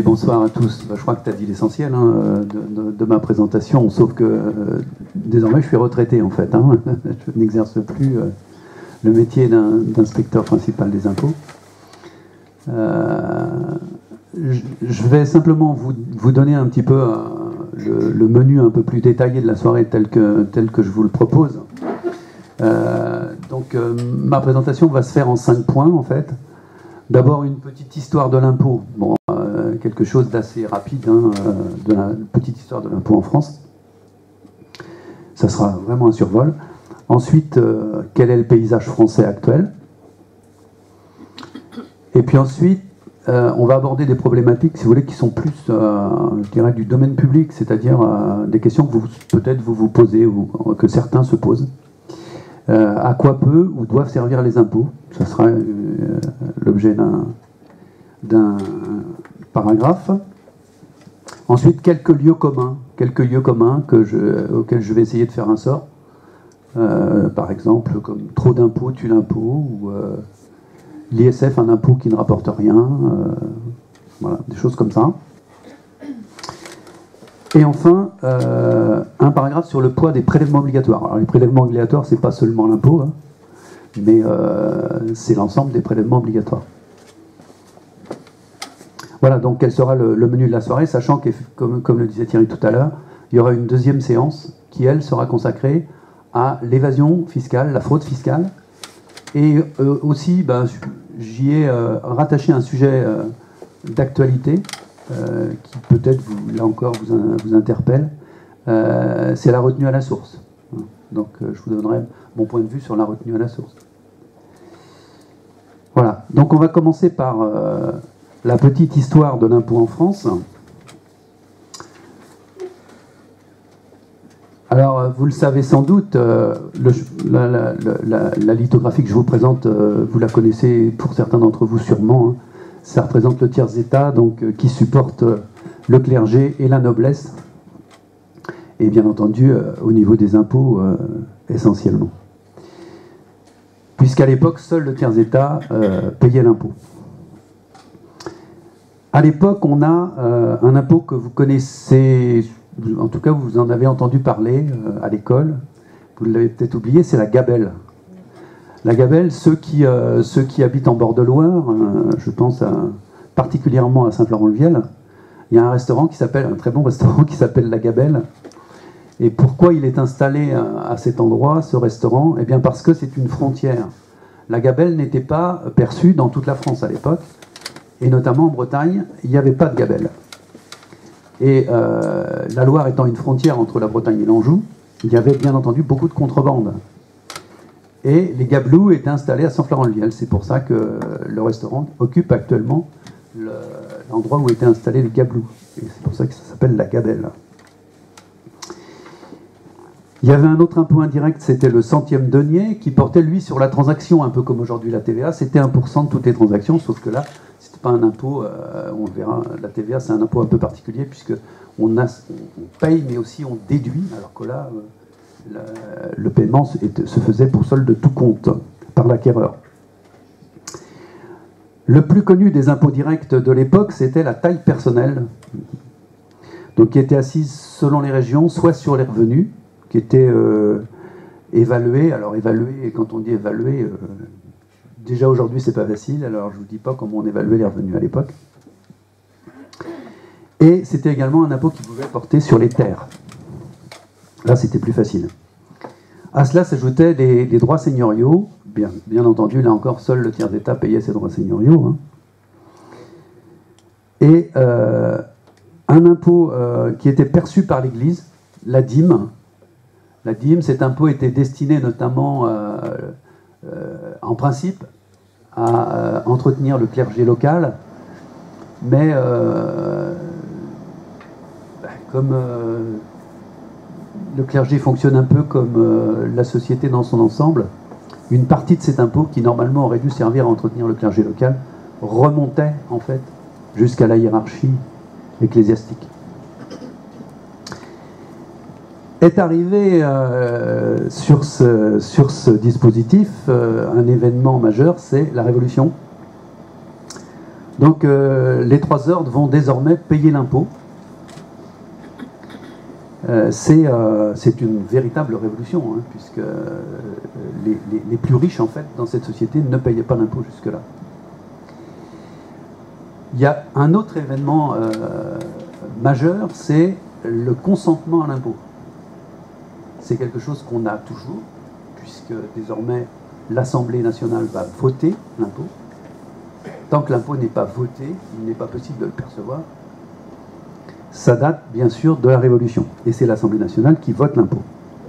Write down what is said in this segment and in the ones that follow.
Oui, bonsoir à tous. Je crois que tu as dit l'essentiel hein, de ma présentation, sauf que désormais je suis retraité en fait. Hein. Je n'exerce plus le métier d'inspecteur principal des impôts. Je vais simplement vous donner un petit peu le menu un peu plus détaillé de la soirée tel que je vous le propose. Ma présentation va se faire en 5 points en fait. D'abord une petite histoire de l'impôt, bon, quelque chose d'assez rapide, hein, de la petite histoire de l'impôt en France. Ça sera vraiment un survol. Ensuite, quel est le paysage français actuel? Et puis ensuite, on va aborder des problématiques, si vous voulez, qui sont plus, je dirais, du domaine public, c'est-à-dire des questions que peut-être vous posez ou que certains se posent. À quoi peut ou doivent servir les impôts? Ce sera l'objet d'un paragraphe. Ensuite, quelques lieux communs auxquels je vais essayer de faire un sort. Par exemple, comme trop d'impôts tue l'impôt, ou l'ISF, un impôt qui ne rapporte rien, voilà, des choses comme ça. Et enfin, un paragraphe sur le poids des prélèvements obligatoires. Alors les prélèvements obligatoires, c'est pas seulement l'impôt, hein, mais c'est l'ensemble des prélèvements obligatoires. Voilà, donc quel sera le menu de la soirée, sachant que, comme le disait Thierry tout à l'heure, il y aura une deuxième séance qui, elle, sera consacrée à l'évasion fiscale, la fraude fiscale. Et aussi, j'y ai rattaché un sujet d'actualité qui peut-être, là encore, vous interpelle. C'est la retenue à la source. Donc, je vous donnerai mon point de vue sur la retenue à la source. Voilà. Donc, on va commencer par la petite histoire de l'impôt en France. Alors, vous le savez sans doute, la lithographie que je vous présente, vous la connaissez pour certains d'entre vous sûrement. Hein. Ça représente le tiers-état, donc qui supporte le clergé et la noblesse, et bien entendu au niveau des impôts essentiellement. Puisqu'à l'époque, seul le tiers-état payait l'impôt. À l'époque, on a un impôt que vous connaissez, en tout cas vous en avez entendu parler à l'école, vous l'avez peut-être oublié, c'est la gabelle. La gabelle, ceux qui habitent en bord de Loire, je pense particulièrement à Saint-Florent-le-Viel, il y a un restaurant un très bon restaurant qui s'appelle la Gabelle. Et pourquoi il est installé à cet endroit, ce restaurant? Eh bien parce que c'est une frontière. La gabelle n'était pas perçue dans toute la France à l'époque, et notamment en Bretagne, il n'y avait pas de gabelle. Et la Loire étant une frontière entre la Bretagne et l'Anjou, il y avait bien entendu beaucoup de contrebande. Et les gabelous étaient installés à Saint-Florent-le-Viel. C'est pour ça que le restaurant occupe actuellement l'endroit où étaient installés les gabelous. Et c'est pour ça que ça s'appelle la gabelle. Il y avait un autre impôt indirect, c'était le centième denier, qui portait, lui, sur la transaction, un peu comme aujourd'hui la TVA. C'était 1% de toutes les transactions, sauf que là, c'était pas un impôt, on le verra, la TVA, c'est un impôt un peu particulier, puisque on paye, mais aussi on déduit, alors que là, le paiement se faisait pour solde de tout compte, par l'acquéreur. Le plus connu des impôts directs de l'époque, c'était la taille personnelle, donc qui était assise, selon les régions, soit sur les revenus, qui était évalué. Alors évalué, quand on dit évalué, déjà aujourd'hui c'est pas facile, alors je vous dis pas comment on évaluait les revenus à l'époque. Et c'était également un impôt qui pouvait porter sur les terres. Là c'était plus facile. À cela s'ajoutaient les droits seigneuriaux, bien entendu, là encore, seul le tiers-état payait ses droits seigneuriaux. Hein. Et un impôt qui était perçu par l'Église, la dîme. La dîme, cet impôt était destiné notamment, en principe, à entretenir le clergé local, mais comme le clergé fonctionne un peu comme la société dans son ensemble, une partie de cet impôt, qui normalement aurait dû servir à entretenir le clergé local, remontait en fait jusqu'à la hiérarchie ecclésiastique. Est arrivé sur ce dispositif un événement majeur, c'est la Révolution. Donc les trois ordres vont désormais payer l'impôt. C'est une véritable révolution, hein, puisque les plus riches, en fait, dans cette société ne payaient pas l'impôt jusque-là. Il y a un autre événement majeur, c'est le consentement à l'impôt. C'est quelque chose qu'on a toujours, puisque désormais l'Assemblée nationale va voter l'impôt. Tant que l'impôt n'est pas voté, il n'est pas possible de le percevoir. Ça date bien sûr de la Révolution, et c'est l'Assemblée nationale qui vote l'impôt.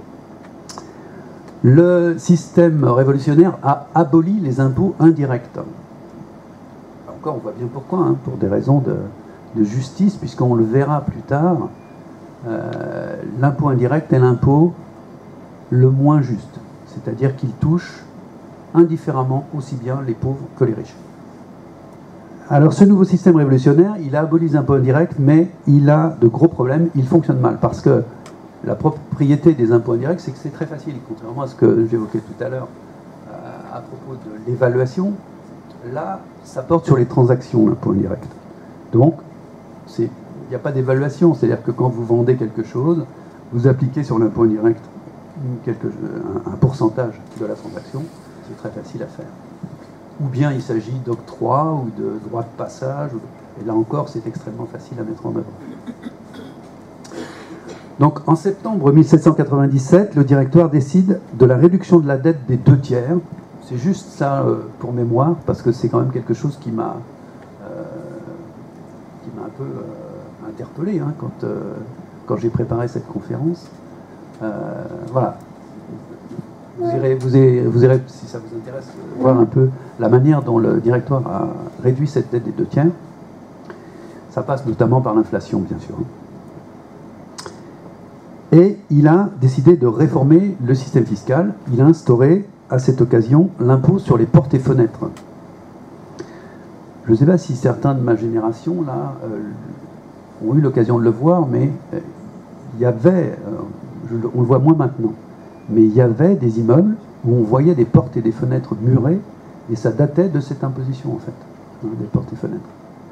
Le système révolutionnaire a aboli les impôts indirects. Encore, on voit bien pourquoi, hein, pour des raisons de justice, puisqu'on le verra plus tard, l'impôt indirect est l'impôt le moins juste, c'est-à-dire qu'il touche indifféremment aussi bien les pauvres que les riches. Alors ce nouveau système révolutionnaire, il a aboli les impôts indirects, mais il a de gros problèmes, il fonctionne mal, parce que la propriété des impôts indirects, c'est que c'est très facile, contrairement à ce que j'évoquais tout à l'heure à propos de l'évaluation. Là, ça porte sur les transactions, l'impôt indirect. Donc, il n'y a pas d'évaluation, c'est-à-dire que quand vous vendez quelque chose, vous appliquez sur l'impôt indirect un pourcentage de la transaction, c'est très facile à faire. Ou bien il s'agit d'octroi ou de droit de passage, et là encore c'est extrêmement facile à mettre en œuvre. Donc en septembre 1797, le Directoire décide de la réduction de la dette des 2/3. C'est juste ça pour mémoire, parce que c'est quand même quelque chose qui m'a un peu interpellé, hein, quand j'ai préparé cette conférence. Voilà. Vous irez, si ça vous intéresse, voir un peu la manière dont le Directoire a réduit cette dette des 2/3. Ça passe notamment par l'inflation, bien sûr. Et il a décidé de réformer le système fiscal. Il a instauré, à cette occasion, l'impôt sur les portes et fenêtres. Je ne sais pas si certains de ma génération, là, ont eu l'occasion de le voir, mais il y avait, on le voit moins maintenant, mais il y avait des immeubles où on voyait des portes et des fenêtres murées, et ça datait de cette imposition, en fait, hein, des portes et fenêtres.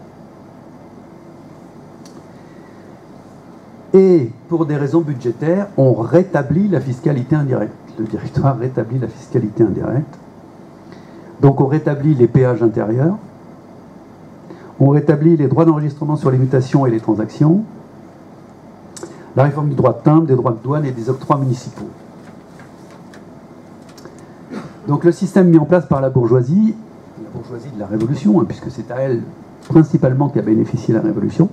Et pour des raisons budgétaires, on rétablit la fiscalité indirecte. Le Directoire rétablit la fiscalité indirecte. Donc on rétablit les péages intérieurs, on rétablit les droits d'enregistrement sur les mutations et les transactions, la réforme du droit de timbre, des droits de douane et des octrois municipaux. Donc le système mis en place par la bourgeoisie de la Révolution, hein, puisque c'est à elle principalement qu'a bénéficié la Révolution.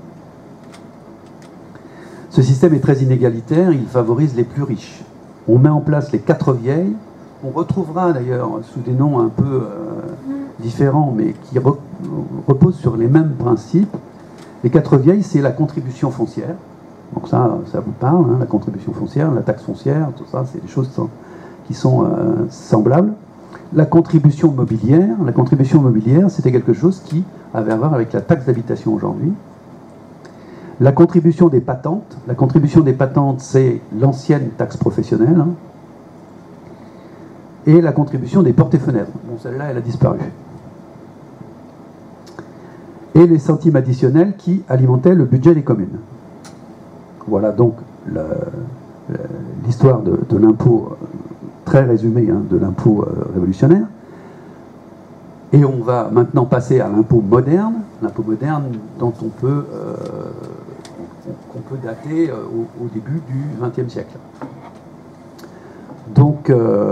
Ce système est très inégalitaire, il favorise les plus riches. On met en place les 4 vieilles, on retrouvera d'ailleurs sous des noms un peu différents, mais qui reposent sur les mêmes principes. Les 4 vieilles, c'est la contribution foncière. Donc ça vous parle, hein, la contribution foncière, la taxe foncière, tout ça, c'est des choses qui sont semblables. La contribution mobilière, c'était quelque chose qui avait à voir avec la taxe d'habitation aujourd'hui. La contribution des patentes, c'est l'ancienne taxe professionnelle. Hein. Et la contribution des portes et fenêtres. Bon, celle-là, elle a disparu. Et les centimes additionnels qui alimentaient le budget des communes. Voilà donc l'histoire de l'impôt, très résumée, hein, de l'impôt révolutionnaire. Et on va maintenant passer à l'impôt moderne dont qu'on peut dater au début du XXe siècle. Donc,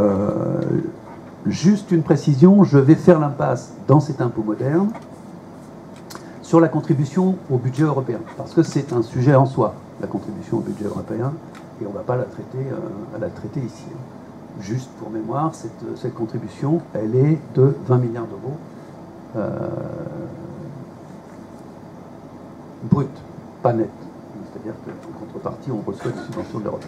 juste une précision, je vais faire l'impasse dans cet impôt moderne sur la contribution au budget européen, parce que c'est un sujet en soi, la contribution au budget européen, et on ne va pas la traiter ici. Juste pour mémoire, cette contribution, elle est de 20 milliards d'euros brut, pas net. C'est-à-dire qu'en contrepartie, on reçoit des subventions de l'Europe.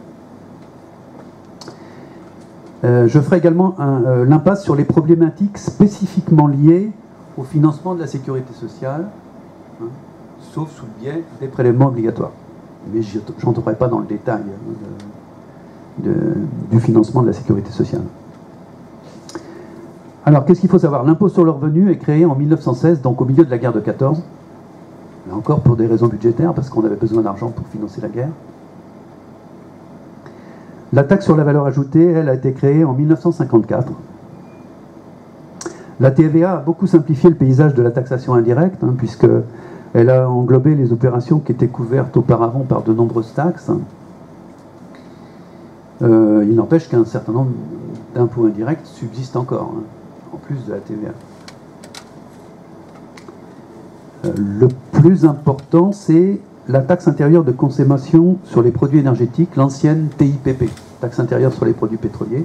Je ferai également l'impasse sur les problématiques spécifiquement liées au financement de la sécurité sociale, hein, sauf sous le biais des prélèvements obligatoires. Mais je n'entrerai pas dans le détail du financement de la sécurité sociale. Alors, qu'est-ce qu'il faut savoir? L'impôt sur le revenu est créé en 1916, donc au milieu de la guerre de 14. Là encore pour des raisons budgétaires, parce qu'on avait besoin d'argent pour financer la guerre. La taxe sur la valeur ajoutée, elle, a été créée en 1954. La TVA a beaucoup simplifié le paysage de la taxation indirecte, puisqu'elle a englobé les opérations qui étaient couvertes auparavant par de nombreuses taxes. Il n'empêche qu'un certain nombre d'impôts indirects subsistent encore, en plus de la TVA. Le plus important, c'est la taxe intérieure de consommation sur les produits énergétiques, l'ancienne TIPP, taxe intérieure sur les produits pétroliers.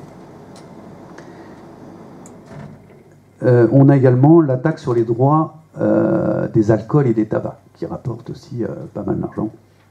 On a également la taxe sur les droits des alcools et des tabacs, qui rapporte aussi pas mal d'argent.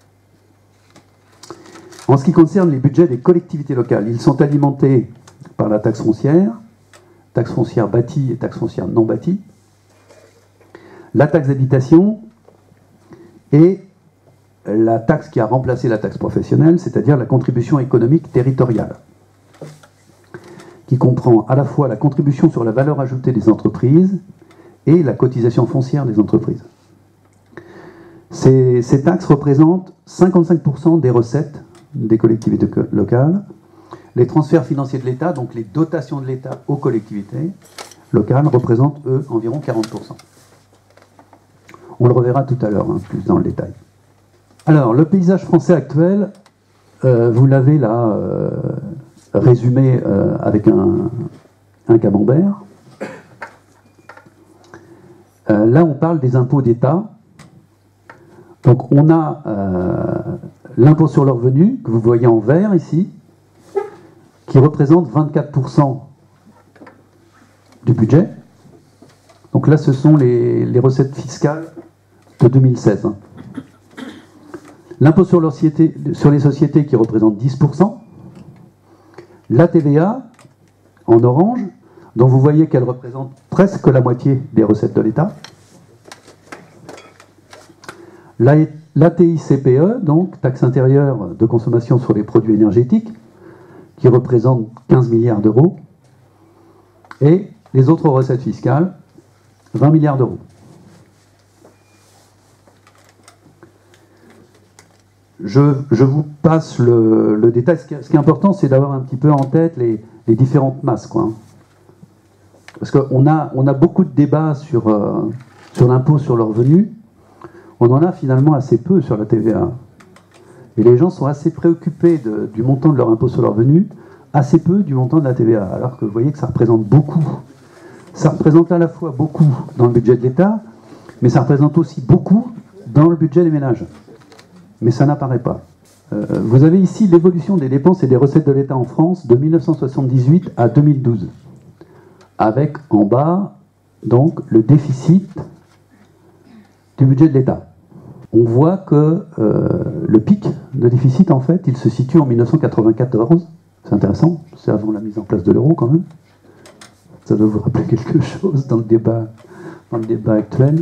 En ce qui concerne les budgets des collectivités locales, ils sont alimentés par la taxe foncière bâtie et taxe foncière non bâtie, la taxe d'habitation et la taxe qui a remplacé la taxe professionnelle, c'est-à-dire la contribution économique territoriale, qui comprend à la fois la contribution sur la valeur ajoutée des entreprises et la cotisation foncière des entreprises. Ces taxes représentent 55% des recettes des collectivités locales. Les transferts financiers de l'État, donc les dotations de l'État aux collectivités locales, représentent, eux, environ 40%. On le reverra tout à l'heure, plus dans le détail. Alors, le paysage français actuel, vous l'avez là résumé avec un camembert. Là, on parle des impôts d'État. Donc, on a l'impôt sur le revenu, que vous voyez en vert ici, qui représente 24% du budget. Donc là, ce sont les recettes fiscales de 2016. L'impôt sur les sociétés qui représente 10%. La TVA, en orange, dont vous voyez qu'elle représente presque la moitié des recettes de l'État. La TICPE, donc taxe intérieure de consommation sur les produits énergétiques, qui représente 15 milliards d'euros. Et les autres recettes fiscales, 20 milliards d'euros. Je vous passe le détail. Ce qui est important, c'est d'avoir un petit peu en tête les différentes masses, quoi. Parce qu'on a beaucoup de débats sur l'impôt sur le revenu. On en a finalement assez peu sur la TVA. Et les gens sont assez préoccupés du montant de leur impôt sur le revenu, assez peu du montant de la TVA. Alors que vous voyez que ça représente beaucoup. Ça représente à la fois beaucoup dans le budget de l'État, mais ça représente aussi beaucoup dans le budget des ménages. Mais ça n'apparaît pas. Vous avez ici l'évolution des dépenses et des recettes de l'État en France de 1978 à 2012. Avec en bas, donc, le déficit du budget de l'État. On voit que le pic de déficit, en fait, il se situe en 1994. C'est intéressant, c'est avant la mise en place de l'euro quand même. Ça doit vous rappeler quelque chose dans le débat actuel.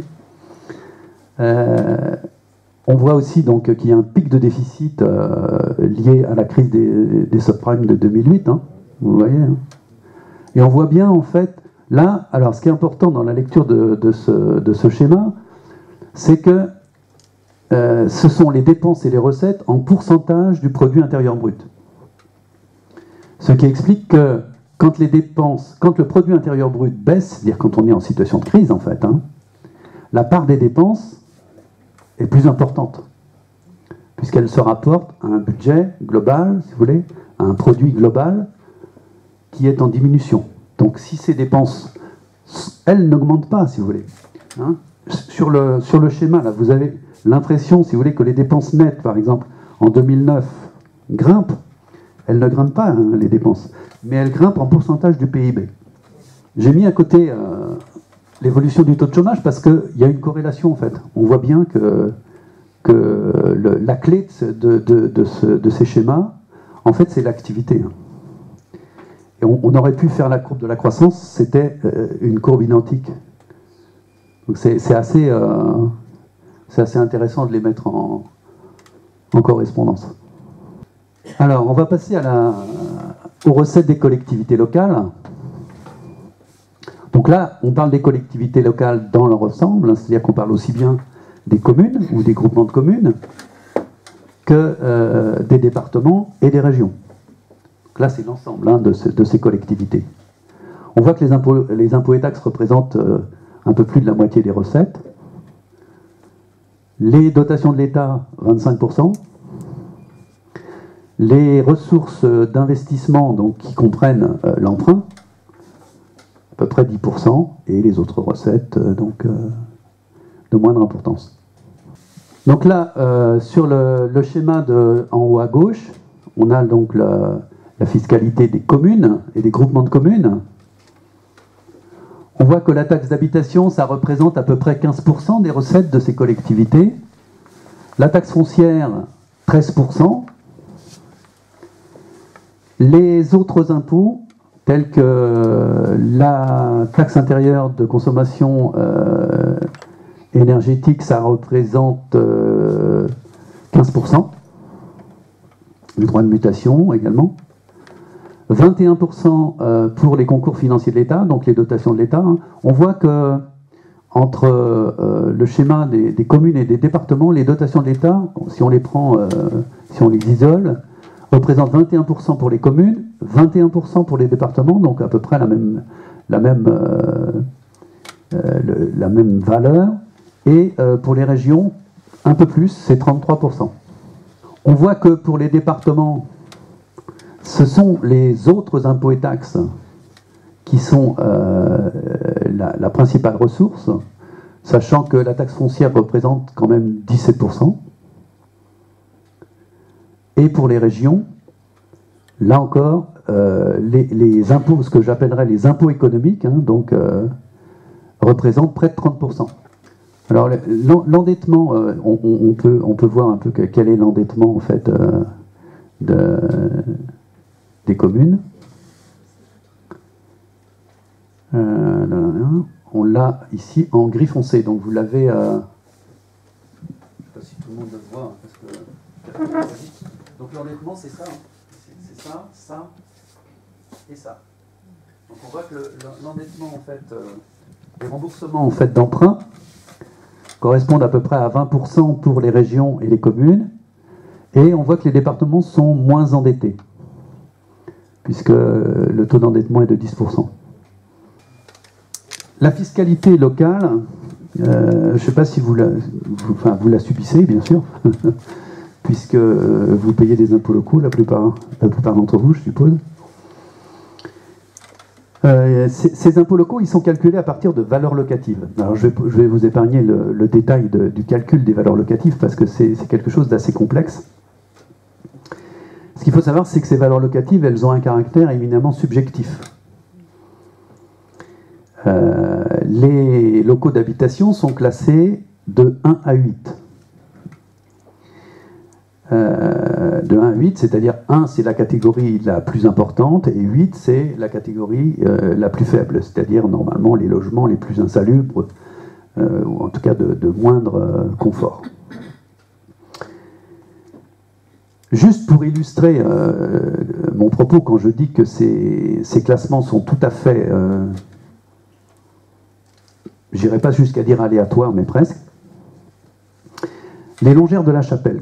On voit aussi donc qu'il y a un pic de déficit lié à la crise des subprimes de 2008, vous voyez. Et on voit bien en fait, là, alors ce qui est important dans la lecture de ce schéma, c'est que ce sont les dépenses et les recettes en pourcentage du produit intérieur brut. Ce qui explique que quand le produit intérieur brut baisse, c'est-à-dire quand on est en situation de crise en fait, la part des dépenses est plus importante, puisqu'elle se rapporte à un budget global, si vous voulez, à un produit global qui est en diminution. Donc si ces dépenses, elles n'augmentent pas, si vous voulez. Sur le schéma, là, vous avez l'impression, si vous voulez, que les dépenses nettes, par exemple, en 2009, grimpent. Elles ne grimpent pas, les dépenses, mais elles grimpent en pourcentage du PIB. J'ai mis à côté l'évolution du taux de chômage parce qu'il y a une corrélation, en fait. On voit bien que la clé de ces schémas, en fait, c'est l'activité. Et on aurait pu faire la courbe de la croissance, c'était une courbe identique. Donc c'est assez intéressant de les mettre en correspondance. Alors, on va passer aux recettes des collectivités locales. Donc là, on parle des collectivités locales dans leur ensemble, hein, c'est-à-dire qu'on parle aussi bien des communes ou des groupements de communes que des départements et des régions. Donc là, c'est l'ensemble hein, de ces collectivités. On voit que les impôts et taxes représentent un peu plus de la moitié des recettes. Les dotations de l'État, 25%. Les ressources d'investissement, donc qui comprennent l'emprunt, à peu près 10%, et les autres recettes, de moindre importance. Donc là, sur le schéma en haut à gauche, on a donc la fiscalité des communes et des groupements de communes. On voit que la taxe d'habitation, ça représente à peu près 15% des recettes de ces collectivités. La taxe foncière, 13%. Les autres impôts, tels que la taxe intérieure de consommation énergétique, ça représente 15%. Le droit de mutation également. 21% pour les concours financiers de l'État, donc les dotations de l'État. On voit que entre le schéma des communes et des départements, les dotations de l'État, si on les prend, si on les isole, représentent 21% pour les communes, 21% pour les départements, donc à peu près la même valeur. Et pour les régions, un peu plus, c'est 33%. On voit que pour les départements, ce sont les autres impôts et taxes qui sont la principale ressource, sachant que la taxe foncière représente quand même 17%. Et pour les régions, là encore, les impôts, ce que j'appellerais les impôts économiques, hein, représentent près de 30%. Alors l'endettement, on peut voir un peu quel est l'endettement en fait des communes. On l'a ici en gris foncé, donc vous l'avez. Je ne sais pas si tout le monde le voit, parce que. Donc l'endettement, c'est ça, c'est ça, ça et ça. Donc on voit que l'endettement en fait, les remboursements en fait d'emprunt correspondent à peu près à 20% pour les régions et les communes, et on voit que les départements sont moins endettés, puisque le taux d'endettement est de 10%. La fiscalité locale, je ne sais pas si vous la subissez, bien sûr, puisque vous payez des impôts locaux, la plupart d'entre vous, je suppose. Ces impôts locaux, ils sont calculés à partir de valeurs locatives. Alors je vais vous épargner le détail du calcul des valeurs locatives, parce que c'est quelque chose d'assez complexe. Ce qu'il faut savoir, c'est que ces valeurs locatives, elles ont un caractère éminemment subjectif. Les locaux d'habitation sont classés de 1 à 8. De 1 à 8, c'est-à-dire 1 c'est la catégorie la plus importante et 8 c'est la catégorie la plus faible, c'est-à-dire normalement les logements les plus insalubres, ou en tout cas de moindre confort. Juste pour illustrer mon propos, quand je dis que ces classements sont tout à fait, j'irai pas jusqu'à dire aléatoires, mais presque. Les longères de la Chapelle.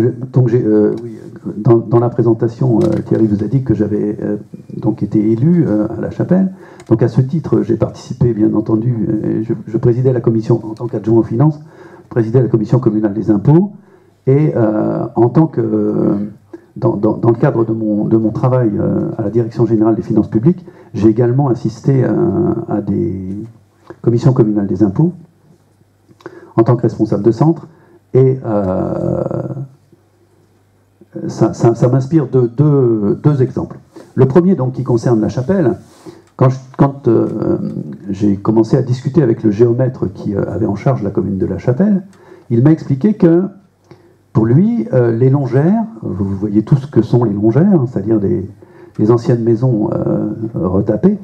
Dans la présentation, Thierry vous a dit que j'avais donc été élu à la Chapelle. Donc à ce titre, j'ai participé, bien entendu, je présidais la commission, en tant qu'adjoint aux finances, je présidais la commission communale des impôts, et en tant que, dans le cadre de mon travail à la Direction générale des finances publiques, j'ai également assisté à des commissions communales des impôts, en tant que responsable de centre. Et ça m'inspire de deux exemples. Le premier, donc, qui concerne la Chapelle, quand j'ai commencé à discuter avec le géomètre qui avait en charge la commune de la Chapelle, il m'a expliqué que, pour lui, les longères, vous voyez tous ce que sont les longères, c'est-à-dire des anciennes maisons retapées,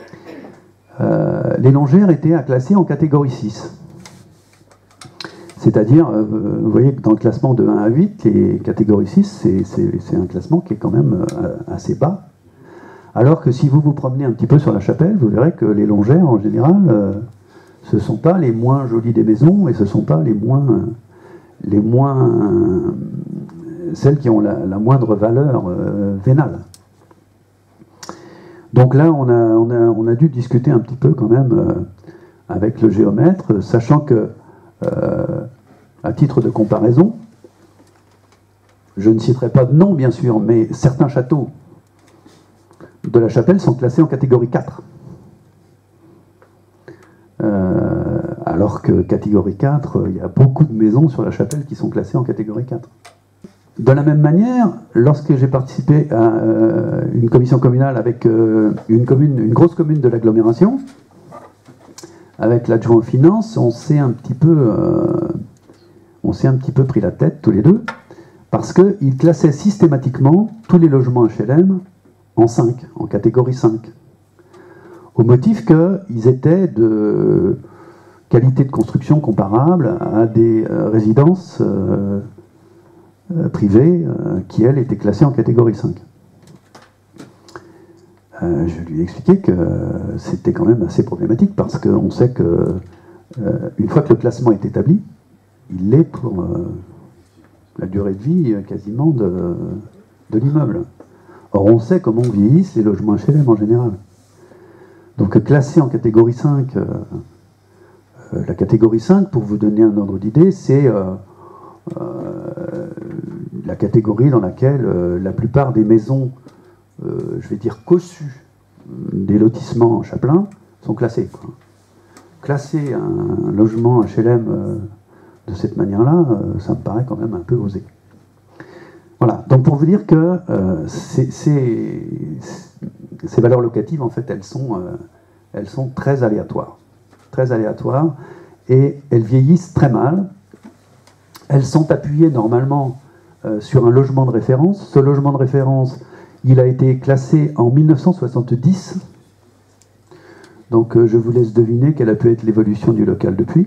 les longères étaient à classer en catégorie 6. C'est-à-dire, vous voyez que dans le classement de 1 à 8, les catégories 6, c'est un classement qui est quand même assez bas. Alors que si vous vous promenez un petit peu sur la chapelle, vous verrez que les longères, en général, ce ne sont pas les moins jolies des maisons et ce ne sont pas celles qui ont la moindre valeur vénale. Donc là, on a dû discuter un petit peu quand même avec le géomètre, sachant que, à titre de comparaison, je ne citerai pas de nom bien sûr, mais certains châteaux de la chapelle sont classés en catégorie 4. Alors que catégorie 4, il y a beaucoup de maisons sur la chapelle qui sont classées en catégorie 4. De la même manière, lorsque j'ai participé à une commission communale avec une grosse commune de l'agglomération, avec l'adjoint aux finances, on s'est un petit peu pris la tête tous les deux, parce qu'ils classaient systématiquement tous les logements HLM en 5, en catégorie 5. Au motif qu'ils étaient de qualité de construction comparable à des résidences privées qui, elles, étaient classées en catégorie 5. Je lui ai expliqué que c'était quand même assez problématique parce qu'on sait que une fois que le classement est établi, il l'est pour la durée de vie quasiment de l'immeuble. Or, on sait comment vieillissent les logements HLM en général. Donc, classé en catégorie 5, la catégorie 5, pour vous donner un ordre d'idée, c'est la catégorie dans laquelle la plupart des maisons, je vais dire cossues, des lotissements en chapelain, sont classées. Classer un logement HLM de cette manière-là, ça me paraît quand même un peu osé. Voilà, donc pour vous dire que ces valeurs locatives, en fait, elles sont très aléatoires. Très aléatoires, et elles vieillissent très mal. Elles sont appuyées normalement sur un logement de référence. Ce logement de référence, il a été classé en 1970. Donc je vous laisse deviner quelle a pu être l'évolution du local depuis.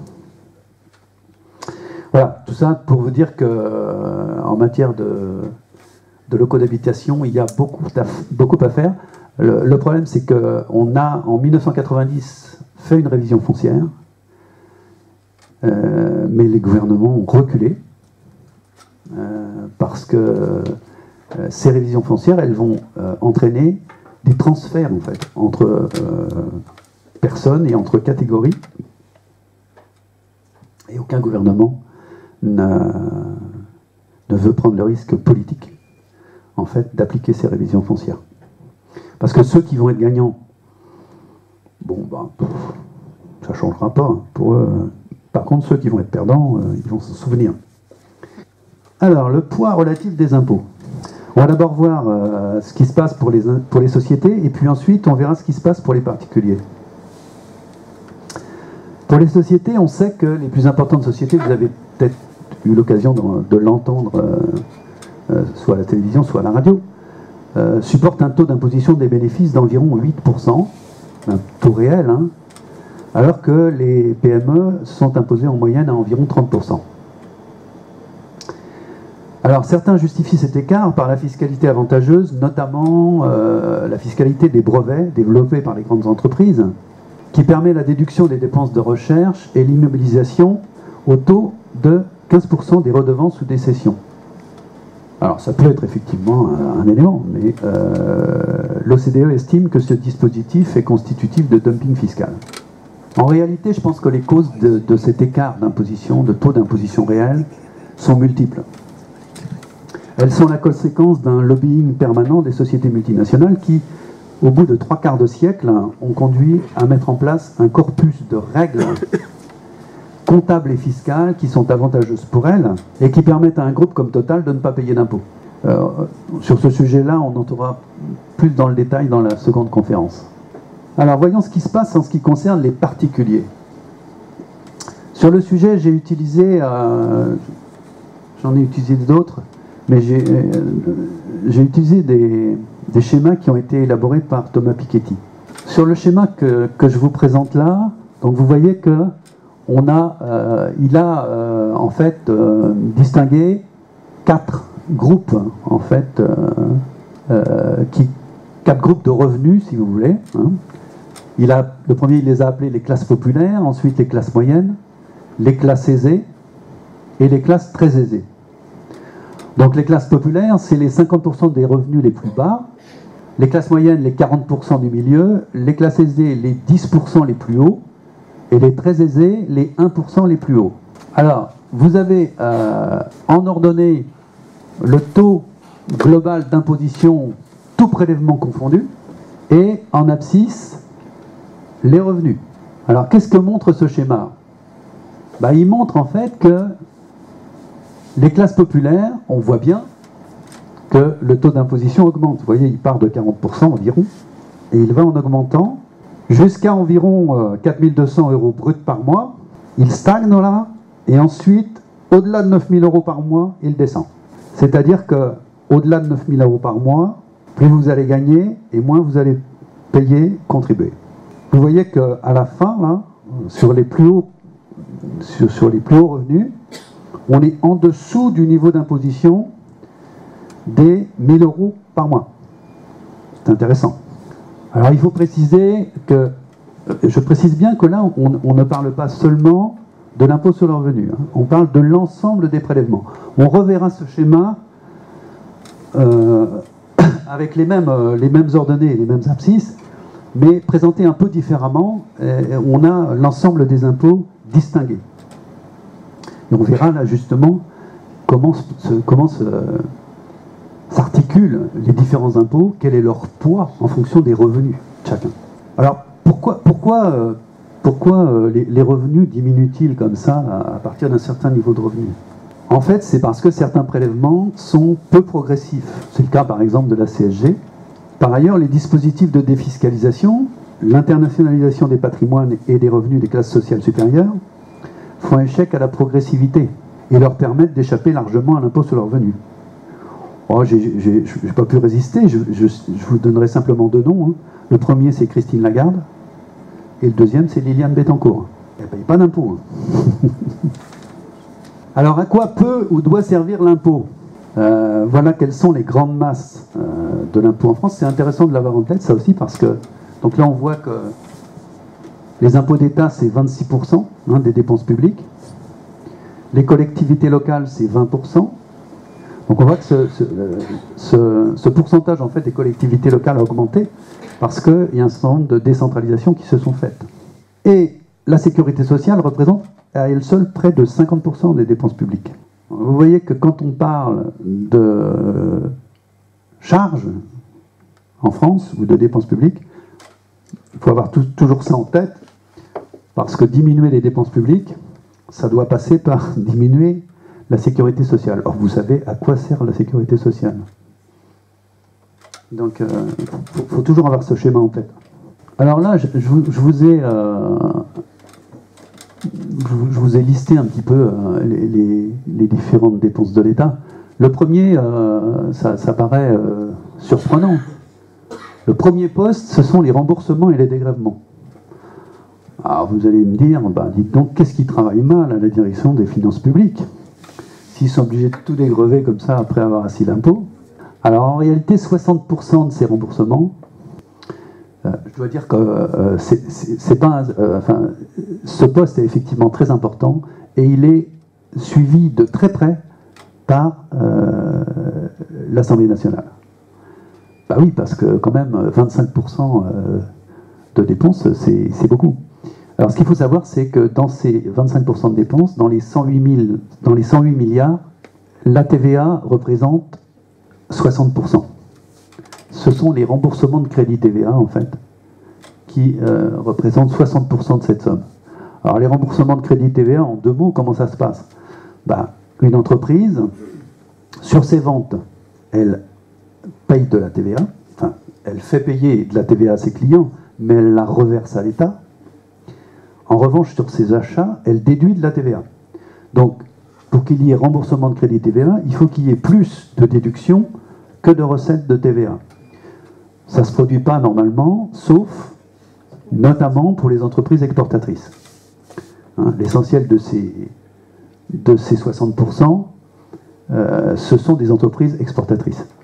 Voilà, tout ça pour vous dire qu'en matière de locaux d'habitation, il y a beaucoup à faire. Le problème, c'est qu'on a, en 1990, fait une révision foncière, mais les gouvernements ont reculé, parce que ces révisions foncières, elles vont entraîner des transferts, en fait, entre personnes et entre catégories, et aucun gouvernement ne veut prendre le risque politique, en fait, d'appliquer ces révisions foncières. Parce que ceux qui vont être gagnants, bon, ben, ça ne changera pas pour eux. Par contre, ceux qui vont être perdants, ils vont s'en souvenir. Alors, le poids relatif des impôts. On va d'abord voir ce qui se passe pour les sociétés, et puis ensuite, on verra ce qui se passe pour les particuliers. Pour les sociétés, on sait que les plus importantes sociétés, vous avez peut-être eu l'occasion de l'entendre, soit à la télévision, soit à la radio, supportent un taux d'imposition des bénéfices d'environ 8%, un taux réel, hein, alors que les PME sont imposées en moyenne à environ 30%. Alors certains justifient cet écart par la fiscalité avantageuse, notamment la fiscalité des brevets développés par les grandes entreprises, qui permet la déduction des dépenses de recherche et l'immobilisation au taux de 15% des redevances ou des cessions. Alors ça peut être effectivement un élément, mais l'OCDE estime que ce dispositif est constitutif de dumping fiscal. En réalité, je pense que les causes de cet écart d'imposition, de taux d'imposition réel, sont multiples. Elles sont la conséquence d'un lobbying permanent des sociétés multinationales qui, au bout de 3/4 de siècle, ont conduit à mettre en place un corpus de règles comptables et fiscales qui sont avantageuses pour elles et qui permettent à un groupe comme Total de ne pas payer d'impôts. Sur ce sujet-là, on entrera plus dans le détail dans la seconde conférence. Alors, voyons ce qui se passe en ce qui concerne les particuliers. Sur le sujet, j'ai utilisé, j'en ai utilisé d'autres, mais j'ai utilisé des schémas qui ont été élaborés par Thomas Piketty. Sur le schéma que je vous présente là, donc vous voyez que il a en fait distingué 4 groupes en fait, 4 groupes de revenus, si vous voulez. Hein. Le premier, il les a appelés les classes populaires, ensuite les classes moyennes, les classes aisées et les classes très aisées. Donc les classes populaires, c'est les 50% des revenus les plus bas, les classes moyennes, les 40% du milieu, les classes aisées, les 10% les plus hauts, et les très aisés, les 1% les plus hauts. Alors, vous avez en ordonnée le taux global d'imposition, tout prélèvement confondu, et en abscisse, les revenus. Alors, qu'est-ce que montre ce schéma? Il montre en fait que les classes populaires, on voit bien que le taux d'imposition augmente. Vous voyez, il part de 40% environ, et il va en augmentant jusqu'à environ 4200 € bruts par mois. Il stagne là, et ensuite, au-delà de 9000 € par mois, il descend. C'est-à-dire que au-delà de 9000 € par mois, plus vous allez gagner, et moins vous allez payer, contribuer. Vous voyez qu'à la fin, là, sur les plus hauts revenus, on est en dessous du niveau d'imposition des 1000 € par mois. C'est intéressant. Alors il faut préciser que, je précise bien que là, on ne parle pas seulement de l'impôt sur le revenu, hein. On parle de l'ensemble des prélèvements. On reverra ce schéma avec les mêmes ordonnées et les mêmes abscisses, mais présenté un peu différemment. On a l'ensemble des impôts distingués. Et on verra là justement comment s'articulent les différents impôts, quel est leur poids en fonction des revenus de chacun. Alors pourquoi les revenus diminuent-ils comme ça à partir d'un certain niveau de revenu? En fait, c'est parce que certains prélèvements sont peu progressifs. C'est le cas par exemple de la CSG. Par ailleurs, les dispositifs de défiscalisation, l'internationalisation des patrimoines et des revenus des classes sociales supérieures font échec à la progressivité et leur permettent d'échapper largement à l'impôt sur le revenu. Oh, j'ai pas pu résister, je vous donnerai simplement deux noms. Hein. Le premier, c'est Christine Lagarde, et le deuxième, c'est Liliane Bettencourt. Elle ne paye pas d'impôt. Hein. Alors, à quoi peut ou doit servir l'impôt? Voilà quelles sont les grandes masses de l'impôt en France. C'est intéressant de l'avoir en tête, ça aussi, parce que donc là, on voit que les impôts d'État, c'est 26% hein, des dépenses publiques. Les collectivités locales, c'est 20%. Donc on voit que ce pourcentage en fait, des collectivités locales a augmenté parce qu'il y a un certain nombre de décentralisations qui se sont faites. Et la sécurité sociale représente à elle seule près de 50% des dépenses publiques. Vous voyez que quand on parle de charges en France ou de dépenses publiques, il faut avoir toujours ça en tête, parce que diminuer les dépenses publiques, ça doit passer par diminuer la sécurité sociale. Or, vous savez à quoi sert la sécurité sociale. Donc, il faut toujours avoir ce schéma en tête. Alors là, je vous ai listé un petit peu les différentes dépenses de l'État. Le premier, ça paraît surprenant. Le premier poste, ce sont les remboursements et les dégrèvements. Alors vous allez me dire, dites donc, qu'est-ce qui travaille mal à la direction des finances publiques s'ils sont obligés de tout dégrever comme ça après avoir assis l'impôt? Alors en réalité, 60% de ces remboursements, je dois dire que c'est pas ce poste est effectivement très important et il est suivi de très près par l'Assemblée nationale. Oui, parce que quand même 25% de dépenses, c'est beaucoup. Alors ce qu'il faut savoir, c'est que dans ces 25% de dépenses, dans les 108 milliards, la TVA représente 60%. Ce sont les remboursements de crédit TVA, en fait, qui représentent 60% de cette somme. Alors les remboursements de crédit TVA, en deux mots, comment ça se passe? Une entreprise, sur ses ventes, elle paye de la TVA, enfin, elle fait payer de la TVA à ses clients, mais elle la reverse à l'État. En revanche, sur ses achats, elle déduit de la TVA. Donc, pour qu'il y ait remboursement de crédit TVA, il faut qu'il y ait plus de déductions que de recettes de TVA. Ça ne se produit pas normalement, sauf notamment pour les entreprises exportatrices. Hein, l'essentiel de ces 60%, ce sont des entreprises exportatrices.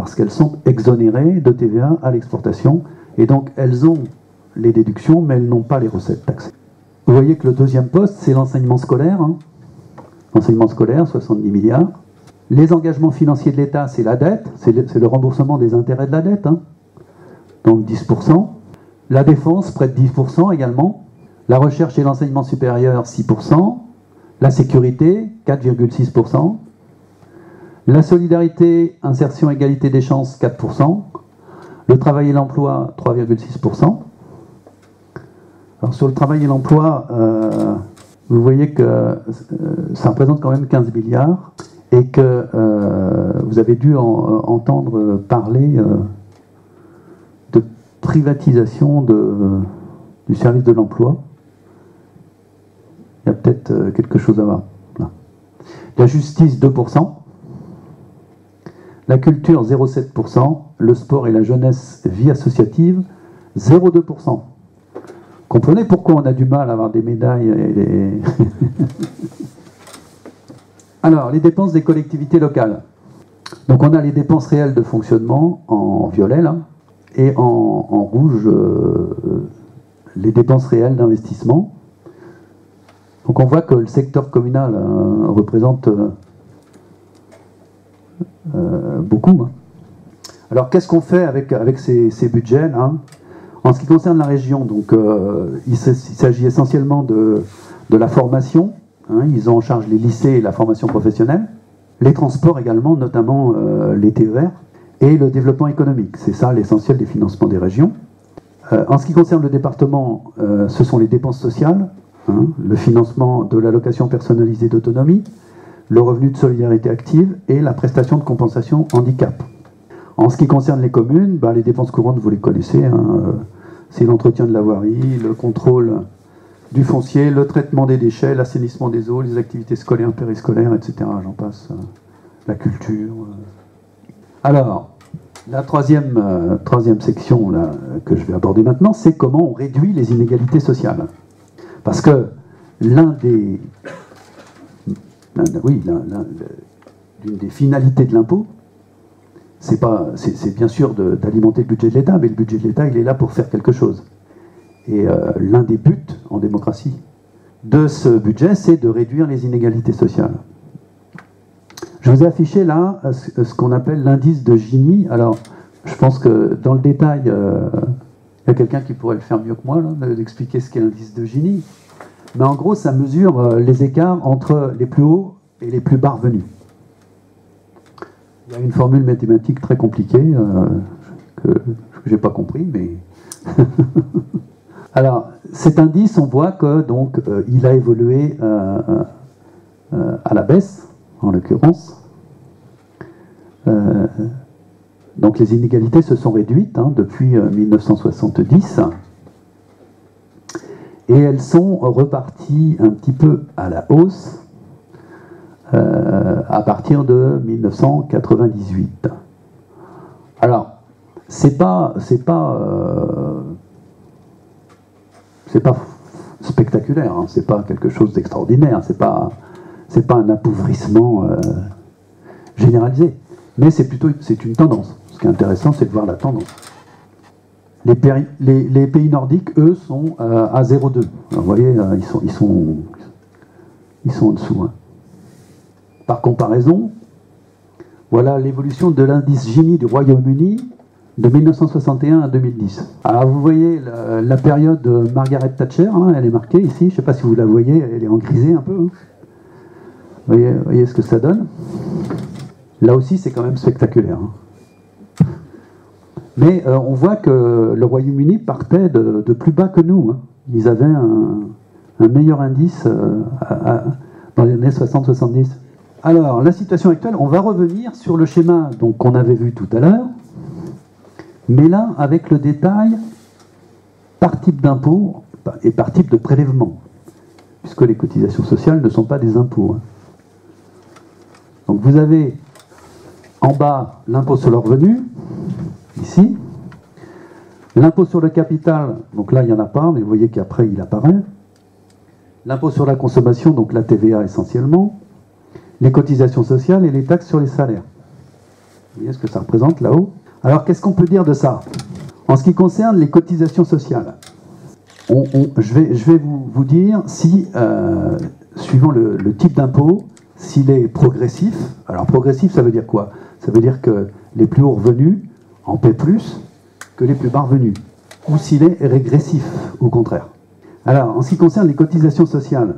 parce qu'elles sont exonérées de TVA à l'exportation, et donc elles ont les déductions, mais elles n'ont pas les recettes taxées. Vous voyez que le deuxième poste, c'est l'enseignement scolaire. Hein. L'enseignement scolaire, 70 milliards. Les engagements financiers de l'État, c'est la dette, c'est le remboursement des intérêts de la dette, hein. Donc 10%. La défense, près de 10% également. La recherche et l'enseignement supérieur, 6%. La sécurité, 4,6%. La solidarité, insertion, égalité des chances, 4%. Le travail et l'emploi, 3,6%. Alors sur le travail et l'emploi, vous voyez que ça représente quand même 15 milliards et que vous avez dû entendre parler de privatisation du service de l'emploi. Il y a peut-être quelque chose à voir là. La justice, 2%. La culture, 0,7%. Le sport et la jeunesse, vie associative, 0,2%. Comprenez pourquoi on a du mal à avoir des médailles et des... Alors, les dépenses des collectivités locales. Donc on a les dépenses réelles de fonctionnement en violet, là, et en rouge, les dépenses réelles d'investissement. Donc on voit que le secteur communal représente beaucoup. Hein. Alors qu'est-ce qu'on fait avec ces budgets là? En ce qui concerne la région, donc, il s'agit essentiellement de la formation. Hein, ils ont en charge les lycées et la formation professionnelle. Les transports également, notamment les TER. Et le développement économique. C'est ça l'essentiel des financements des régions. En ce qui concerne le département, ce sont les dépenses sociales. Hein, le financement de l'allocation personnalisée d'autonomie, le revenu de solidarité active et la prestation de compensation handicap. En ce qui concerne les communes, les dépenses courantes, vous les connaissez, hein, c'est l'entretien de la voirie, le contrôle du foncier, le traitement des déchets, l'assainissement des eaux, les activités scolaires, périscolaires, etc. J'en passe, la culture. Alors, la troisième section là, que je vais aborder maintenant, c'est comment on réduit les inégalités sociales. Parce que l'une des finalités de l'impôt, c'est bien sûr d'alimenter le budget de l'État, mais le budget de l'État, il est là pour faire quelque chose. Et l'un des buts en démocratie de ce budget, c'est de réduire les inégalités sociales. Je vous ai affiché là ce qu'on appelle l'indice de Gini. Alors, je pense que dans le détail, il y a quelqu'un qui pourrait le faire mieux que moi, d'expliquer ce qu'est l'indice de Gini. Mais en gros, ça mesure les écarts entre les plus hauts et les plus bas revenus. Il y a une formule mathématique très compliquée que je n'ai pas compris, mais... Alors, cet indice, on voit que donc il a évolué à la baisse, en l'occurrence. Donc les inégalités se sont réduites depuis 1970. Et elles sont reparties un petit peu à la hausse à partir de 1998. Alors, c'est pas spectaculaire, hein, c'est pas quelque chose d'extraordinaire, c'est pas un appauvrissement généralisé, mais c'est une tendance. Ce qui est intéressant, c'est de voir la tendance. Les pays nordiques, eux, sont à 0,2. Vous voyez, ils sont en dessous. Hein. Par comparaison, voilà l'évolution de l'indice Gini du Royaume-Uni de 1961 à 2010. Alors vous voyez la période de Margaret Thatcher, hein, elle est marquée ici, je ne sais pas si vous la voyez, elle est en grisé un peu. Hein. Vous voyez ce que ça donne? Là aussi, c'est quand même spectaculaire. Hein. Mais on voit que le Royaume-Uni partait de plus bas que nous. Hein. Ils avaient un meilleur indice dans les années 60-70. Alors, la situation actuelle, on va revenir sur le schéma qu'on avait vu tout à l'heure, mais là, avec le détail par type d'impôt et par type de prélèvement, puisque les cotisations sociales ne sont pas des impôts. Hein. Donc vous avez en bas l'impôt sur le revenu, ici. L'impôt sur le capital, donc là il n'y en a pas, mais vous voyez qu'après il apparaît. L'impôt sur la consommation, donc la TVA essentiellement. Les cotisations sociales et les taxes sur les salaires. voyez ce que ça représente là-haut? Alors, qu'est-ce qu'on peut dire de ça? En ce qui concerne les cotisations sociales, je vais vous dire si, suivant le type d'impôt, s'il est progressif. Alors, progressif, ça veut dire quoi? Ça veut dire que les plus hauts revenus en paient plus que les plus bas revenus. Ou s'il est régressif, au contraire. Alors, en ce qui concerne les cotisations sociales,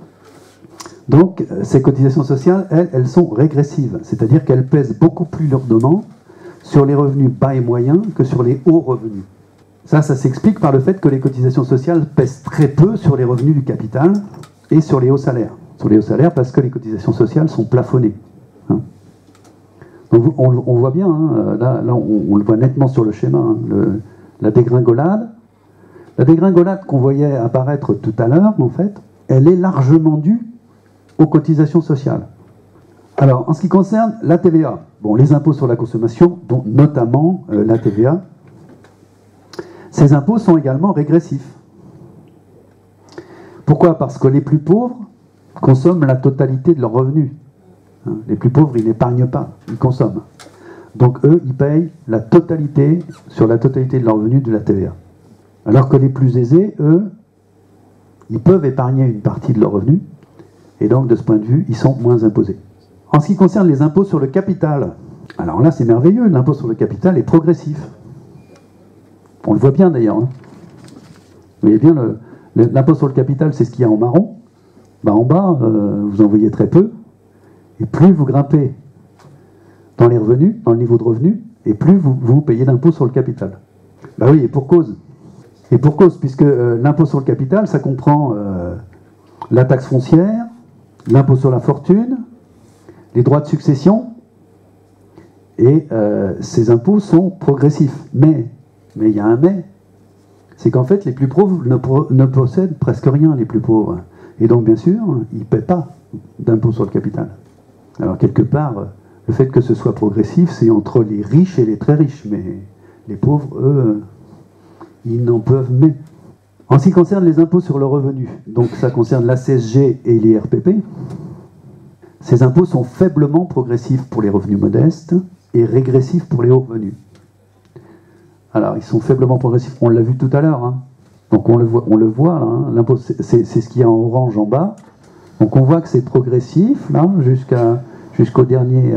donc, ces cotisations sociales, elles sont régressives, c'est-à-dire qu'elles pèsent beaucoup plus lourdement sur les revenus bas et moyens que sur les hauts revenus. Ça s'explique par le fait que les cotisations sociales pèsent très peu sur les revenus du capital et sur les hauts salaires. Sur les hauts salaires parce que les cotisations sociales sont plafonnées. Hein. Donc, on voit bien, hein, là on le voit nettement sur le schéma, hein, la dégringolade. La dégringolade qu'on voyait apparaître tout à l'heure, en fait, elle est largement due aux cotisations sociales. Alors, en ce qui concerne la TVA, bon, les impôts sur la consommation, dont notamment la TVA, ces impôts sont également régressifs. Pourquoi? Parce que les plus pauvres consomment la totalité de leurs revenus. Hein, les plus pauvres, ils n'épargnent pas, ils consomment. Donc eux, ils payent la totalité, sur la totalité de leurs revenus, de la TVA. Alors que les plus aisés, eux, ils peuvent épargner une partie de leurs revenus, et donc, de ce point de vue, ils sont moins imposés. En ce qui concerne les impôts sur le capital, alors là, c'est merveilleux, l'impôt sur le capital est progressif. On le voit bien, d'ailleurs. Hein. Vous voyez bien, l'impôt sur le capital, c'est ce qu'il y a en marron. Ben, en bas, vous en voyez très peu. Et plus vous grimpez dans les revenus, dans le niveau de revenus, et plus vous payez d'impôt sur le capital. Ben oui, et pour cause. Et pour cause, puisque l'impôt sur le capital, ça comprend la taxe foncière, l'impôt sur la fortune, les droits de succession, et ces impôts sont progressifs. Mais il y a un mais, c'est qu'en fait les plus pauvres ne possèdent presque rien, les plus pauvres. Et donc bien sûr, ils ne paient pas d'impôt sur le capital. Alors quelque part, le fait que ce soit progressif, c'est entre les riches et les très riches, mais les pauvres, eux, ils n'en peuvent mais. En ce qui concerne les impôts sur le revenu, donc ça concerne la CSG et l'IRPP, ces impôts sont faiblement progressifs pour les revenus modestes et régressifs pour les hauts revenus. Alors, ils sont faiblement progressifs, on l'a vu tout à l'heure, hein. Donc on le voit là, hein. L'impôt, c'est ce qu'il y a en orange en bas. Donc on voit que c'est progressif, là, jusqu'au dernier,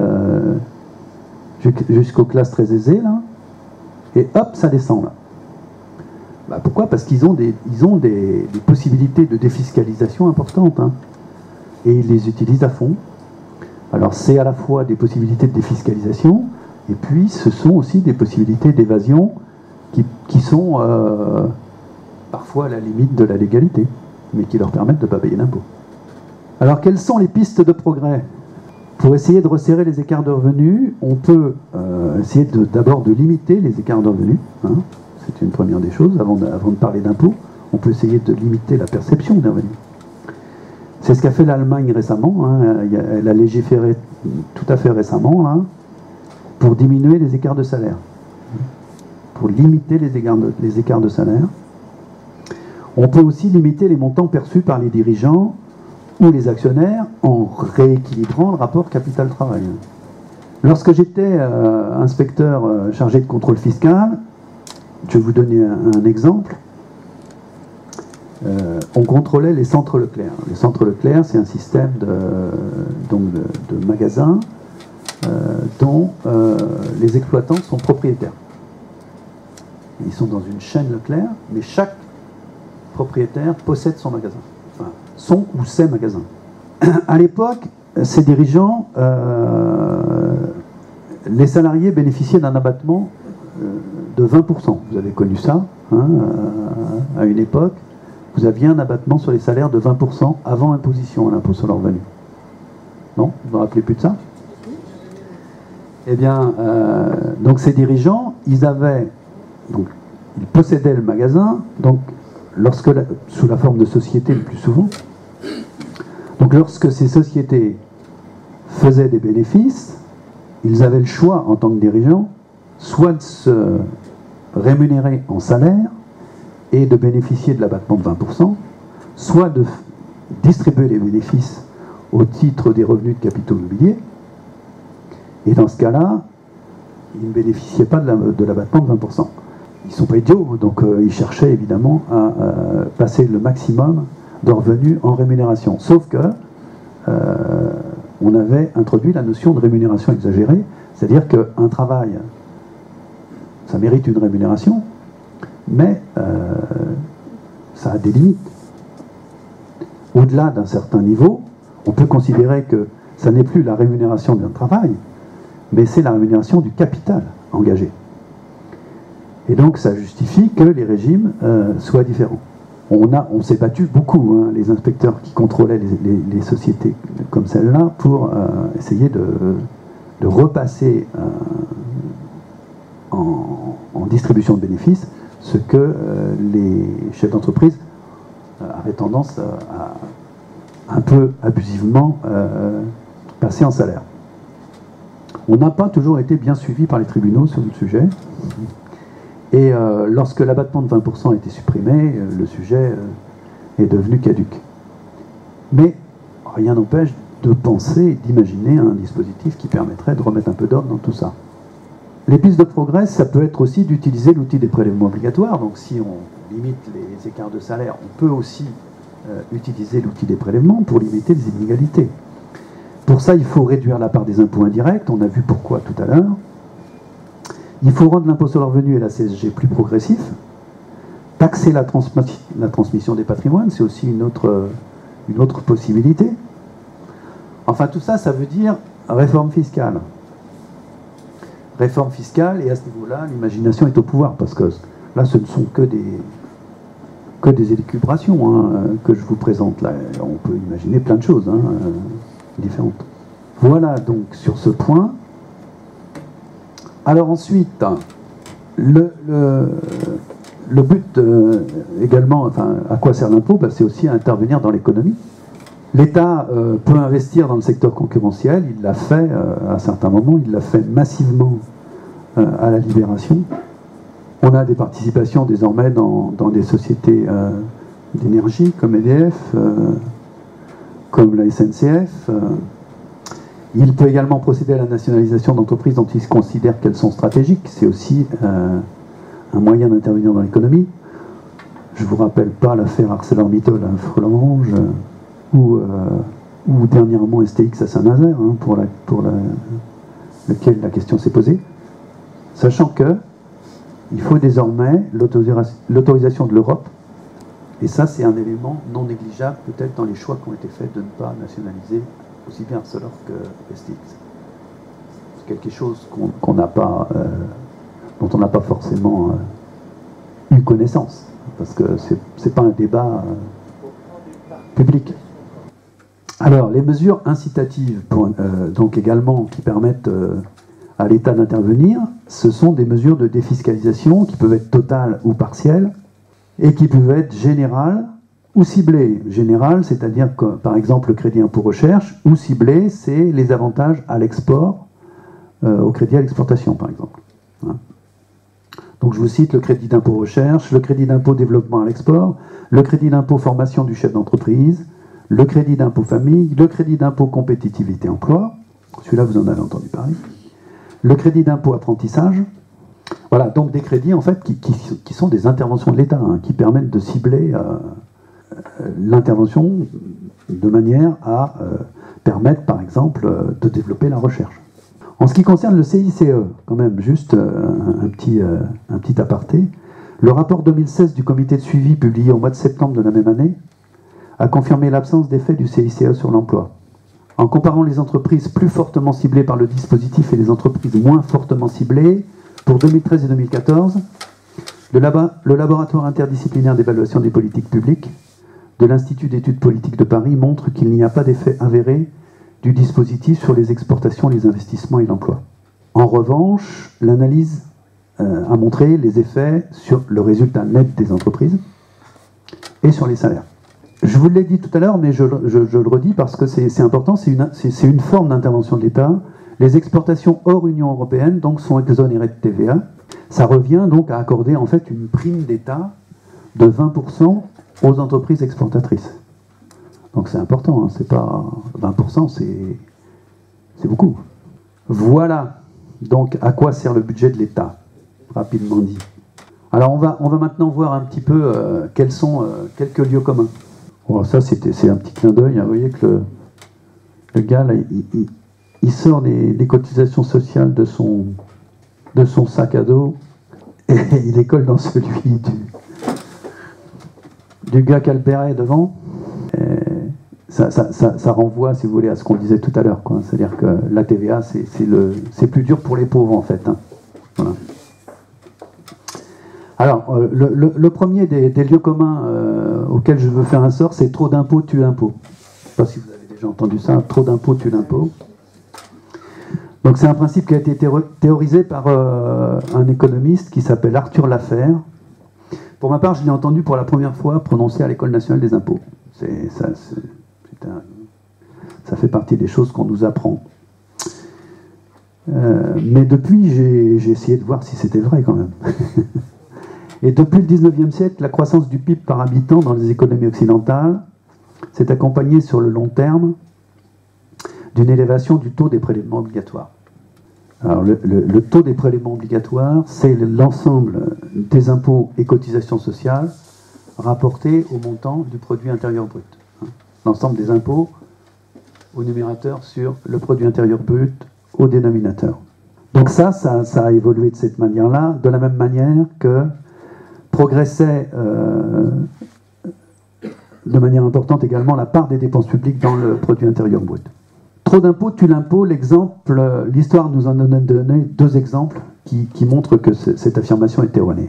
jusqu'aux classes très aisées, là, et hop, ça descend là. Bah pourquoi? Parce qu'ils ont des possibilités de défiscalisation importantes, hein, et ils les utilisent à fond. Alors c'est à la fois des possibilités de défiscalisation, et puis ce sont aussi des possibilités d'évasion qui sont parfois à la limite de la légalité, mais qui leur permettent de ne pas payer d'impôts. Alors quelles sont les pistes de progrès? Pour essayer de resserrer les écarts de revenus, on peut essayer d'abord de limiter les écarts de revenus, hein. C'est une première des choses, avant de parler d'impôts, on peut essayer de limiter la perception des revenus. C'est ce qu'a fait l'Allemagne récemment, hein. Elle a légiféré tout à fait récemment, là, pour diminuer les écarts de salaire, pour limiter les écarts de salaire. On peut aussi limiter les montants perçus par les dirigeants ou les actionnaire en rééquilibrant le rapport capital-travail. Lorsque j'étais inspecteur chargé de contrôle fiscal, je vais vous donner un exemple. On contrôlait les centres Leclerc. Les centres Leclerc, c'est un système de magasins dont les exploitants sont propriétaires. Ils sont dans une chaîne Leclerc, mais chaque propriétaire possède son magasin. Enfin, son ou ses magasins. À l'époque, ces dirigeants, les salariés bénéficiaient d'un abattement de 20%. Vous avez connu ça, hein, à une époque. Vous aviez un abattement sur les salaires de 20% avant imposition à l'impôt sur le revenu. Non? Vous ne vous rappelez plus de ça? Eh bien, donc ces dirigeants, ils possédaient le magasin, donc sous la forme de société le plus souvent. Donc lorsque ces sociétés faisaient des bénéfices, ils avaient le choix en tant que dirigeants, soit de se rémunérer en salaire et de bénéficier de l'abattement de 20%, soit de distribuer les bénéfices au titre des revenus de capitaux immobiliers. Et dans ce cas-là, ils ne bénéficiaient pas de l'abattement de 20%. Ils ne sont pas idiots, donc ils cherchaient évidemment à passer le maximum de revenus en rémunération. Sauf que on avait introduit la notion de rémunération exagérée, c'est-à-dire qu'un travail, ça mérite une rémunération, mais ça a des limites. Au-delà d'un certain niveau, on peut considérer que ça n'est plus la rémunération d'un travail, mais c'est la rémunération du capital engagé. Et donc ça justifie que les régimes soient différents. On s'est battu beaucoup, hein, les inspecteurs qui contrôlaient les sociétés comme celle-là, pour essayer de repasser en distribution de bénéfices ce que les chefs d'entreprise avaient tendance à un peu abusivement passer en salaire. On n'a pas toujours été bien suivi par les tribunaux sur le sujet. Et lorsque l'abattement de 20% a été supprimé, le sujet est devenu caduc. Mais rien n'empêche de penser, d'imaginer un dispositif qui permettrait de remettre un peu d'ordre dans tout ça. Les pistes de progrès, ça peut être aussi d'utiliser l'outil des prélèvements obligatoires. Donc si on limite les écarts de salaire, on peut aussi utiliser l'outil des prélèvements pour limiter les inégalités. Pour ça, il faut réduire la part des impôts indirects. On a vu pourquoi tout à l'heure. Il faut rendre l'impôt sur le revenu et la CSG plus progressifs. Taxer la transmission des patrimoines, c'est aussi une autre possibilité. Enfin, tout ça, ça veut dire réforme fiscale. Réforme fiscale, et à ce niveau-là, l'imagination est au pouvoir, parce que là, ce ne sont que des élucubrations hein, que je vous présente. Là, on peut imaginer plein de choses hein, différentes. Voilà donc sur ce point. Alors ensuite, le but également, enfin, à quoi sert l'impôt? C'est aussi à intervenir dans l'économie. L'État peut investir dans le secteur concurrentiel, il l'a fait à certains moments, il l'a fait massivement à la Libération. On a des participations désormais dans des sociétés d'énergie comme EDF, comme la SNCF. Il peut également procéder à la nationalisation d'entreprises dont il considère qu'elles sont stratégiques. C'est aussi un moyen d'intervenir dans l'économie. Je ne vous rappelle pas l'affaire ArcelorMittal à Florange ou dernièrement STX à Saint-Nazaire, hein, pour lequel la question s'est posée. Sachant que il faut désormais l'autorisation de l'Europe. Et ça, c'est un élément non négligeable, peut-être dans les choix qui ont été faits de ne pas nationaliser aussi bien Arcelor que STX. C'est quelque chose qu'on n'a pas, dont on n'a pas forcément eu connaissance, parce que c'est pas un débat public. Alors, les mesures incitatives, donc également, qui permettent à l'État d'intervenir, ce sont des mesures de défiscalisation qui peuvent être totales ou partielles, et qui peuvent être générales ou ciblées. Générales, c'est-à-dire que, par exemple, le crédit impôt recherche, ou ciblé, c'est les avantages à l'export, au crédit à l'exportation, par exemple. Hein. Donc je vous cite le crédit d'impôt recherche, le crédit d'impôt développement à l'export, le crédit d'impôt formation du chef d'entreprise, le crédit d'impôt famille, le crédit d'impôt compétitivité emploi, celui-là vous en avez entendu parler, le crédit d'impôt apprentissage. Voilà, donc des crédits en fait qui sont des interventions de l'État, hein, qui permettent de cibler l'intervention de manière à permettre par exemple de développer la recherche. En ce qui concerne le CICE, quand même, juste un petit aparté, le rapport 2016 du comité de suivi publié au mois de septembre de la même année a confirmé l'absence d'effet du CICE sur l'emploi. En comparant les entreprises plus fortement ciblées par le dispositif et les entreprises moins fortement ciblées, pour 2013 et 2014, le laboratoire interdisciplinaire d'évaluation des politiques publiques de l'Institut d'études politiques de Paris montre qu'il n'y a pas d'effet avéré du dispositif sur les exportations, les investissements et l'emploi. En revanche, l'analyse a montré les effets sur le résultat net des entreprises et sur les salaires. Je vous l'ai dit tout à l'heure, mais je le redis parce que c'est important, c'est une forme d'intervention de l'État. Les exportations hors Union européenne donc, sont exonérées de TVA. Ça revient donc à accorder en fait une prime d'État de 20% aux entreprises exportatrices. Donc c'est important, hein, c'est pas 20%, c'est beaucoup. Voilà. Donc, à quoi sert le budget de l'État? Rapidement dit. Alors, on va maintenant voir un petit peu quels sont quelques lieux communs. Bon, ça, c'est un petit clin d'œil. Hein. Vous voyez que le gars, là, il sort des cotisations sociales de son sac à dos et il les colle dans celui du gars qui a le béret devant. Ça renvoie, si vous voulez, à ce qu'on disait tout à l'heure. C'est-à-dire que la TVA, c'est plus dur pour les pauvres, en fait. Hein. Voilà. Alors, le premier des lieux communs auxquels je veux faire un sort, c'est trop d'impôts tue l'impôt. Je ne sais pas si vous avez déjà entendu ça, trop d'impôts tue l'impôt. Donc c'est un principe qui a été théorisé par un économiste qui s'appelle Arthur Laffer. Pour ma part, je l'ai entendu pour la première fois prononcé à l'École nationale des impôts. Ça fait partie des choses qu'on nous apprend. Mais depuis, j'ai essayé de voir si c'était vrai quand même. Et depuis le 19e siècle, la croissance du PIB par habitant dans les économies occidentales s'est accompagnée sur le long terme d'une élévation du taux des prélèvements obligatoires. Alors, le taux des prélèvements obligatoires, c'est l'ensemble des impôts et cotisations sociales rapportés au montant du produit intérieur brut. L'ensemble des impôts au numérateur sur le produit intérieur brut au dénominateur. Donc ça a évolué de cette manière-là, de la même manière que progressait de manière importante également la part des dépenses publiques dans le produit intérieur brut. Trop d'impôts tue l'impôt. L'histoire nous en a donné deux exemples qui montrent que cette affirmation est erronée.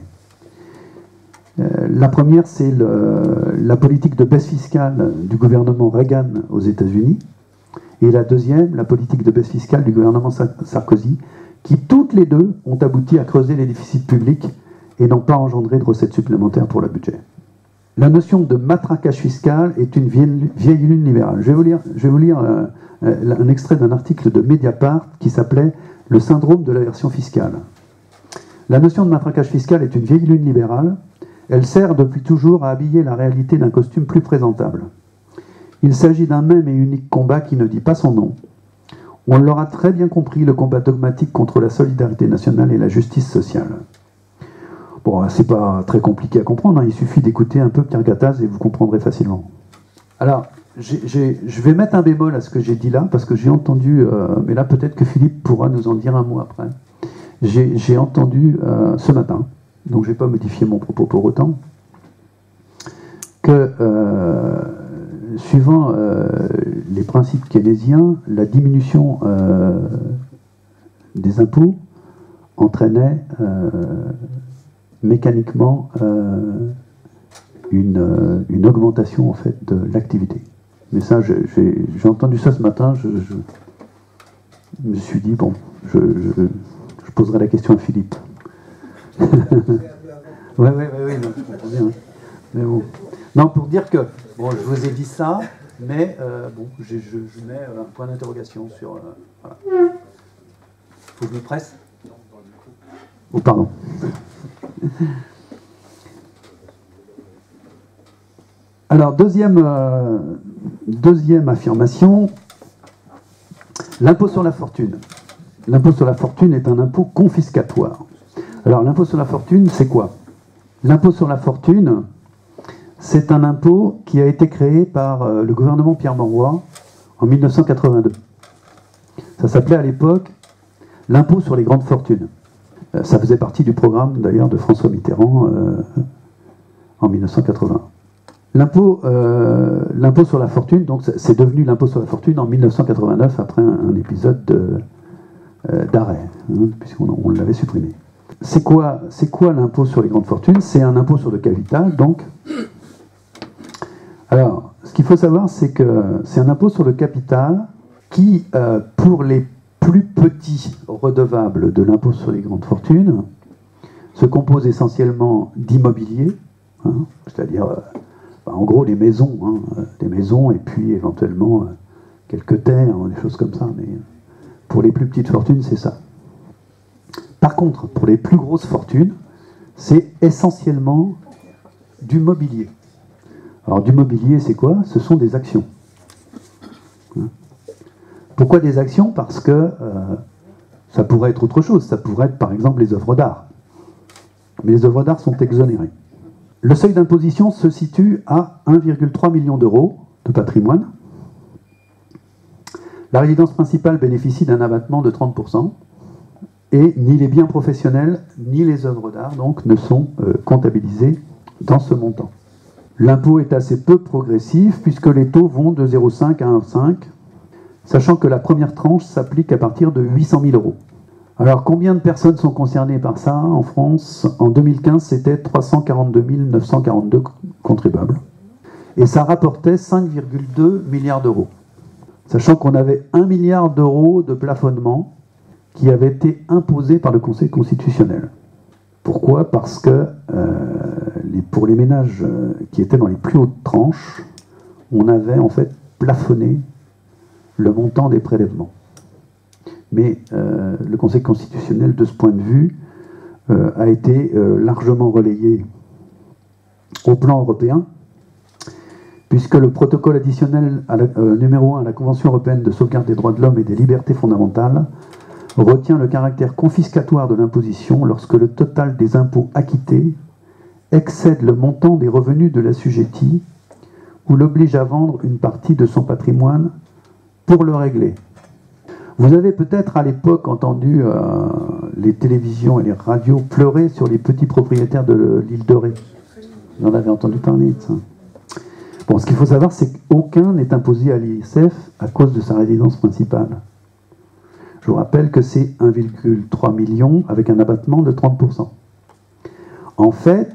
La première, c'est la politique de baisse fiscale du gouvernement Reagan aux États-Unis, et la deuxième, la politique de baisse fiscale du gouvernement Sarkozy, qui toutes les deux ont abouti à creuser les déficits publics et n'ont pas engendré de recettes supplémentaires pour le budget. La notion de matraquage fiscal est une vieille lune libérale. Je vais vous lire un extrait d'un article de Mediapart qui s'appelait « Le syndrome de l'aversion fiscale ». La notion de matraquage fiscal est une vieille lune libérale. Elle sert depuis toujours à habiller la réalité d'un costume plus présentable. Il s'agit d'un même et unique combat qui ne dit pas son nom. On l'aura très bien compris, le combat dogmatique contre la solidarité nationale et la justice sociale. Bon, c'est pas très compliqué à comprendre, hein. Il suffit d'écouter un peu Pierre Gattaz et vous comprendrez facilement. Alors, je vais mettre un bémol à ce que j'ai dit là, parce que j'ai entendu, mais là peut-être que Philippe pourra nous en dire un mot après. J'ai entendu ce matin, donc je ne vais pas modifier mon propos pour autant, que suivant les principes keynésiens, la diminution des impôts entraînait mécaniquement une augmentation en fait de l'activité. Mais ça, j'ai entendu ça ce matin, je me suis dit, bon, je poserai la question à Philippe. Oui, non, je comprends bien. Mais bon. Non, pour dire que, bon, je vous ai dit ça, mais bon, je mets un point d'interrogation sur... voilà. Faut que je me presse? Oh, pardon. Alors, deuxième affirmation, l'impôt sur la fortune. L'impôt sur la fortune est un impôt confiscatoire. Alors, l'impôt sur la fortune, c'est quoi? L'impôt sur la fortune, c'est un impôt qui a été créé par le gouvernement Pierre Mauroy en 1982. Ça s'appelait à l'époque l'impôt sur les grandes fortunes. Ça faisait partie du programme d'ailleurs de François Mitterrand en 1980. L'impôt sur la fortune, donc c'est devenu l'impôt sur la fortune en 1989 après un épisode d'arrêt, hein, puisqu'on l'avait supprimé. C'est quoi l'impôt sur les grandes fortunes? C'est un impôt sur le capital, donc. Alors, ce qu'il faut savoir, c'est que c'est un impôt sur le capital qui, pour les plus petits redevables de l'impôt sur les grandes fortunes, se compose essentiellement d'immobilier, hein, c'est-à-dire, en gros, des maisons, et puis éventuellement quelques terres, des choses comme ça, mais pour les plus petites fortunes, c'est ça. Par contre, pour les plus grosses fortunes, c'est essentiellement du mobilier. Alors, du mobilier, c'est quoi? Ce sont des actions. Pourquoi des actions? Parce que Ça pourrait être autre chose, ça pourrait être par exemple les œuvres d'art. Mais les œuvres d'art sont exonérées. Le seuil d'imposition se situe à 1,3 million d'euros de patrimoine. La résidence principale bénéficie d'un abattement de 30%, et ni les biens professionnels ni les œuvres d'art donc ne sont comptabilisés dans ce montant. L'impôt est assez peu progressif puisque les taux vont de 0,5 à 1,5, sachant que la première tranche s'applique à partir de 800 000 euros. Alors combien de personnes sont concernées par ça en France? En 2015, c'était 342 942 contribuables. Et ça rapportait 5,2 milliards d'euros. Sachant qu'on avait 1 milliard d'euros de plafonnement qui avait été imposé par le Conseil constitutionnel. Pourquoi? Parce que pour les ménages qui étaient dans les plus hautes tranches, on avait en fait plafonné le montant des prélèvements. Mais le Conseil constitutionnel, de ce point de vue, a été largement relayé au plan européen, puisque le protocole additionnel numéro 1 à la Convention européenne de sauvegarde des droits de l'homme et des libertés fondamentales retient le caractère confiscatoire de l'imposition lorsque le total des impôts acquittés excède le montant des revenus de l'assujetti ou l'oblige à vendre une partie de son patrimoine pour le régler. Vous avez peut-être à l'époque entendu les télévisions et les radios pleurer sur les petits propriétaires de l'île de Ré. Vous en avez entendu parler de ça. Bon, ce qu'il faut savoir, c'est qu'aucun n'est imposé à l'ISF à cause de sa résidence principale. Je vous rappelle que c'est 1,3 million avec un abattement de 30%. En fait,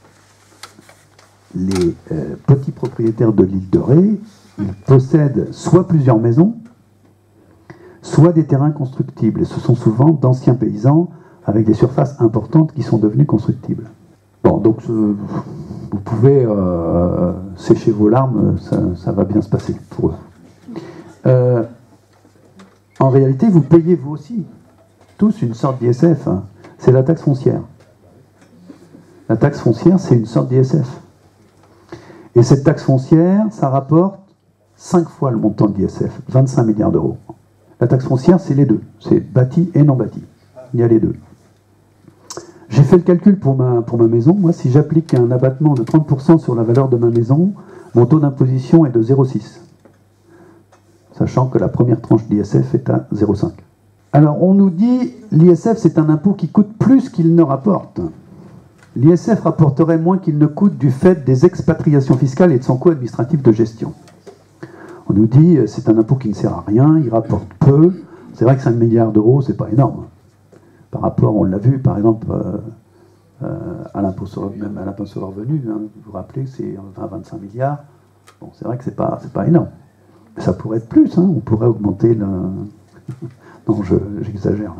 les petits propriétaires de l'île de Ré, ils possèdent soit plusieurs maisons, soit des terrains constructibles. Et ce sont souvent d'anciens paysans avec des surfaces importantes qui sont devenues constructibles. Bon, donc vous pouvez sécher vos larmes, ça va bien se passer pour eux. En réalité, vous payez vous aussi, tous, une sorte d'ISF. Hein. C'est la taxe foncière. La taxe foncière, c'est une sorte d'ISF. Et cette taxe foncière, ça rapporte 5 fois le montant de l'ISF, 25 milliards d'euros. La taxe foncière, c'est les deux. C'est bâti et non bâti. Il y a les deux. J'ai fait le calcul pour ma maison. Moi, si j'applique un abattement de 30% sur la valeur de ma maison, mon taux d'imposition est de 0,6. Sachant que la première tranche d'ISF est à 0,5. Alors, on nous dit, l'ISF, c'est un impôt qui coûte plus qu'il ne rapporte. L'ISF rapporterait moins qu'il ne coûte du fait des expatriations fiscales et de son coût administratif de gestion. On nous dit, c'est un impôt qui ne sert à rien, il rapporte peu. C'est vrai que 5 milliards d'euros, c'est pas énorme. Par rapport, on l'a vu, par exemple, à l'impôt sur le revenu, hein, vous vous rappelez, c'est 20-25 milliards. Bon, c'est vrai que c'est pas énorme. Ça pourrait être plus, hein, on pourrait augmenter le... Non, j'exagère.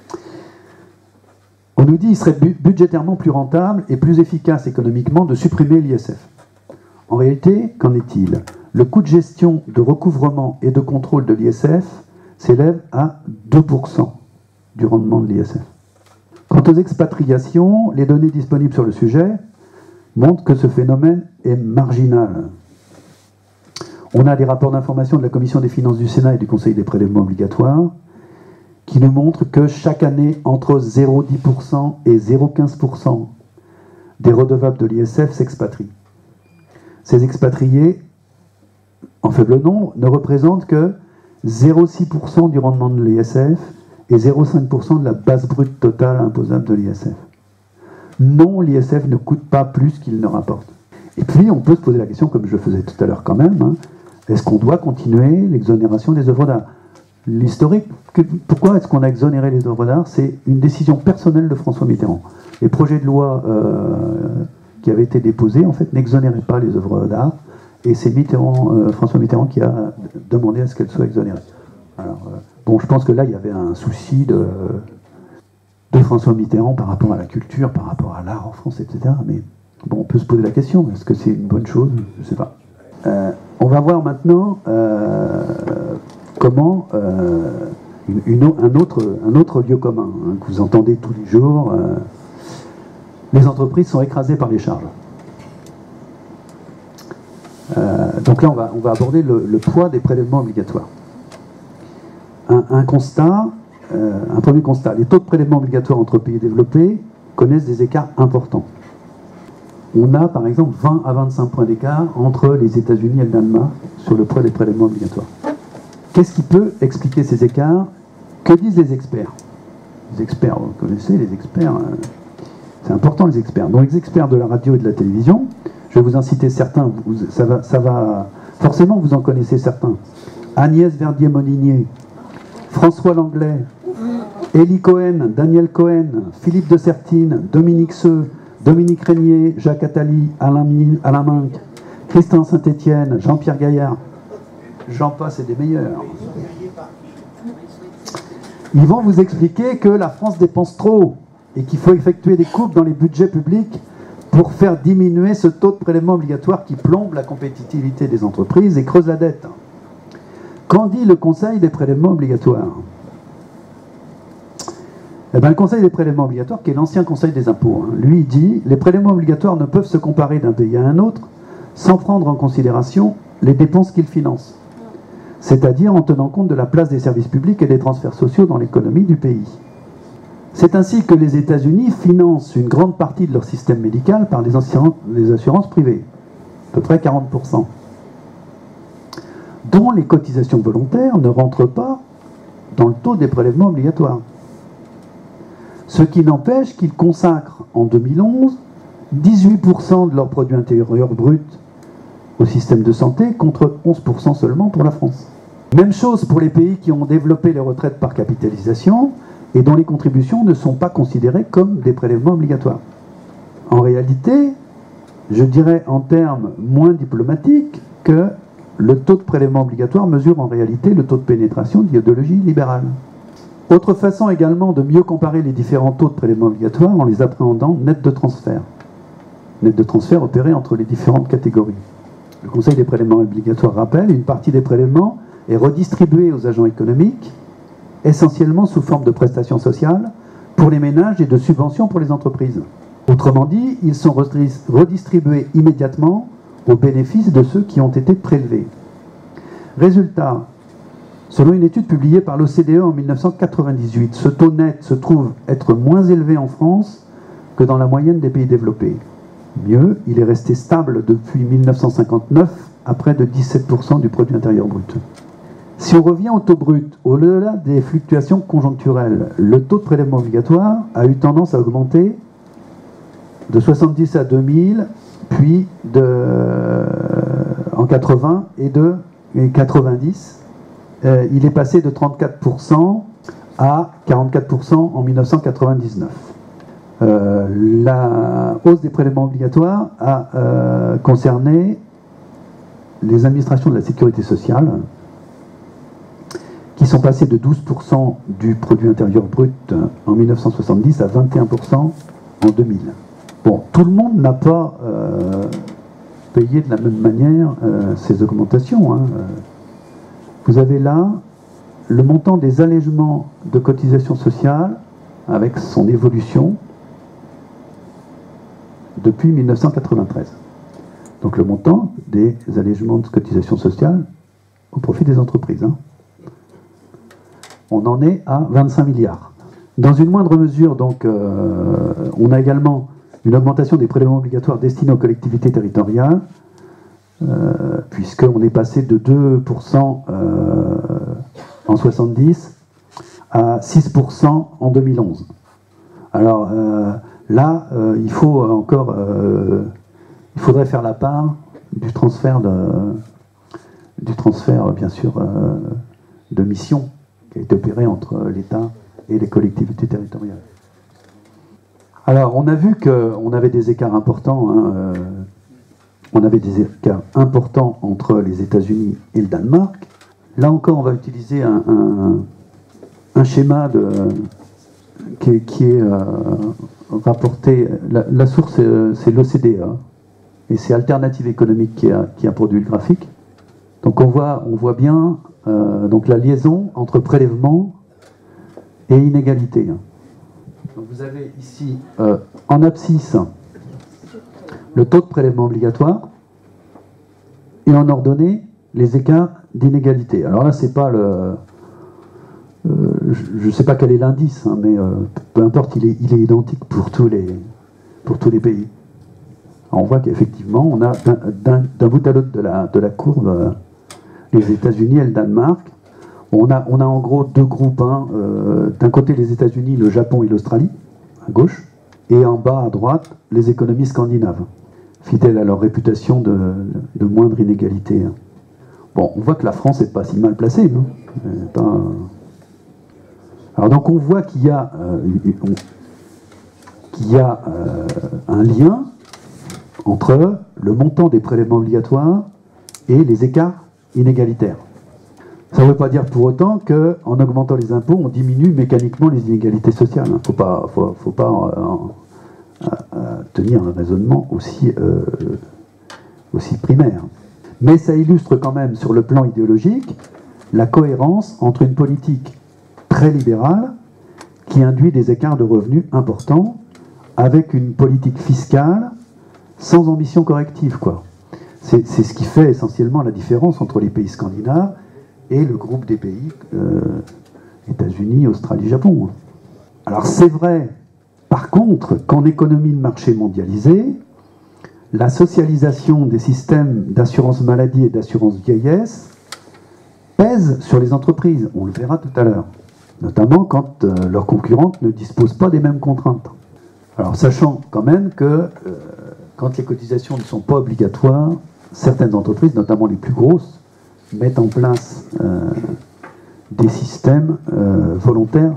On nous dit qu'il serait budgétairement plus rentable et plus efficace économiquement de supprimer l'ISF. En réalité, qu'en est-il? Le coût de gestion, de recouvrement et de contrôle de l'ISF s'élève à 2% du rendement de l'ISF. Quant aux expatriations, les données disponibles sur le sujet montrent que ce phénomène est marginal. On a des rapports d'information de la Commission des finances du Sénat et du Conseil des prélèvements obligatoires qui nous montrent que chaque année, entre 0,10% et 0,15% des redevables de l'ISF s'expatrient. Ces expatriés, en faible nombre, ne représentent que 0,6% du rendement de l'ISF et 0,5% de la base brute totale imposable de l'ISF. Non, l'ISF ne coûte pas plus qu'il ne rapporte. Et puis, on peut se poser la question, comme je faisais tout à l'heure quand même, hein, est-ce qu'on doit continuer l'exonération des œuvres d'art? L'historique, pourquoi est-ce qu'on a exonéré les œuvres d'art? C'est une décision personnelle de François Mitterrand. Les projets de loi qui avaient été déposés, en fait, n'exonéraient pas les œuvres d'art, et c'est François Mitterrand qui a demandé à ce qu'elles soient exonérées. Alors, bon, je pense que là, il y avait un souci de François Mitterrand par rapport à la culture, par rapport à l'art en France, etc. Mais bon, on peut se poser la question, est-ce que c'est une bonne chose? Je ne sais pas. On va voir maintenant comment un autre lieu commun, hein, que vous entendez tous les jours, les entreprises sont écrasées par les charges. Donc là, on va aborder le poids des prélèvements obligatoires. Un constat, un premier constat. Les taux de prélèvement obligatoire entre pays développés connaissent des écarts importants. On a par exemple 20 à 25 points d'écart entre les États-Unis et le Danemark sur le poids des prélèvements obligatoires. Qu'est-ce qui peut expliquer ces écarts? Que disent les experts? Les experts, vous connaissez les experts, c'est important les experts. Donc les experts de la radio et de la télévision, je vais vous en citer certains, ça va forcément vous en connaissez certains. Agnès Verdier-Molinier, François Langlais, Élie Cohen, Daniel Cohen, Philippe de Sertine, Dominique Seux, Dominique Régnier, Jacques Attali, Alain Minck, Christian Saint-Étienne, Jean-Pierre Gaillard, j'en passe et des meilleurs. Ils vont vous expliquer que la France dépense trop et qu'il faut effectuer des coupes dans les budgets publics pour faire diminuer ce taux de prélèvement obligatoire qui plombe la compétitivité des entreprises et creuse la dette. Qu'en dit le Conseil des prélèvements obligatoires? Eh bien, le Conseil des prélèvements obligatoires, qui est l'ancien Conseil des impôts, lui dit « Les prélèvements obligatoires ne peuvent se comparer d'un pays à un autre sans prendre en considération les dépenses qu'ils financent, c'est-à-dire en tenant compte de la place des services publics et des transferts sociaux dans l'économie du pays. C'est ainsi que les États-Unis financent une grande partie de leur système médical par les assurances privées, à peu près 40%, dont les cotisations volontaires ne rentrent pas dans le taux des prélèvements obligatoires. Ce qui n'empêche qu'ils consacrent en 2011 18% de leur produit intérieur brut au système de santé contre 11% seulement pour la France. Même chose pour les pays qui ont développé les retraites par capitalisation et dont les contributions ne sont pas considérées comme des prélèvements obligatoires. En réalité, je dirais en termes moins diplomatiques que le taux de prélèvement obligatoire mesure en réalité le taux de pénétration de l'idéologie libérale. Autre façon également de mieux comparer les différents taux de prélèvement obligatoire en les appréhendant net de transfert. Net de transfert opéré entre les différentes catégories. Le Conseil des prélèvements obligatoires rappelle, une partie des prélèvements est redistribuée aux agents économiques, essentiellement sous forme de prestations sociales pour les ménages et de subventions pour les entreprises. Autrement dit, ils sont redistribués immédiatement au bénéfice de ceux qui ont été prélevés. Résultat, selon une étude publiée par l'OCDE en 1998, ce taux net se trouve être moins élevé en France que dans la moyenne des pays développés. Mieux, il est resté stable depuis 1959 à près de 17% du produit intérieur brut. Si on revient au taux brut, au-delà des fluctuations conjoncturelles, le taux de prélèvement obligatoire a eu tendance à augmenter de 70 à 2000, puis en 80 et 90. Il est passé de 34% à 44% en 1999. La hausse des prélèvements obligatoires a concerné les administrations de la sécurité sociale, qui sont passées de 12% du produit intérieur brut en 1970 à 21% en 2000. Bon, tout le monde n'a pas payé de la même manière ces augmentations. Vous avez là le montant des allègements de cotisations sociales avec son évolution depuis 1993. Donc le montant des allègements de cotisations sociales au profit des entreprises. On en est à 25 milliards. Dans une moindre mesure, donc, on a également une augmentation des prélèvements obligatoires destinés aux collectivités territoriales, puisqu'on est passé de 2% en 70 à 6% en 2011. Alors là, il faudrait faire la part du transfert, bien sûr, de mission qui a été opéré entre l'État et les collectivités territoriales. Alors, on a vu qu'on avait des écarts importants. On avait des écarts importants entre les États-Unis et le Danemark. Là encore, on va utiliser un schéma qui est rapporté. La source, c'est l'OCDE, et c'est Alternative économique qui a produit le graphique. Donc on voit bien donc la liaison entre prélèvement et inégalité. Donc vous avez ici en abscisse le taux de prélèvement obligatoire et en ordonnée les écarts d'inégalité. Alors là, c'est pas je ne sais pas quel est l'indice, hein, mais peu importe, il est identique pour tous les pays. Alors on voit qu'effectivement, on a d'un bout à l'autre de la courbe les États-Unis et le Danemark. On a en gros deux groupes. Hein, d'un côté les États-Unis, le Japon et l'Australie, à gauche, et en bas à droite, les économies scandinaves, fidèles à leur réputation de moindre inégalité. Hein. Bon, on voit que la France n'est pas si mal placée. Hein. Alors donc on voit qu'il y a, un lien entre le montant des prélèvements obligatoires et les écarts inégalitaires. Ça ne veut pas dire pour autant qu'en augmentant les impôts, on diminue mécaniquement les inégalités sociales. Il ne faut pas tenir un raisonnement aussi primaire. Mais ça illustre quand même, sur le plan idéologique, la cohérence entre une politique très libérale qui induit des écarts de revenus importants avec une politique fiscale sans ambition corrective, quoi. C'est ce qui fait essentiellement la différence entre les pays scandinaves et le groupe des pays États-Unis, Australie, Japon. Alors c'est vrai, par contre, qu'en économie de marché mondialisée, la socialisation des systèmes d'assurance maladie et d'assurance vieillesse pèse sur les entreprises. On le verra tout à l'heure, notamment quand leurs concurrentes ne disposent pas des mêmes contraintes. Alors sachant quand même que quand les cotisations ne sont pas obligatoires, certaines entreprises, notamment les plus grosses, mettent en place des systèmes volontaires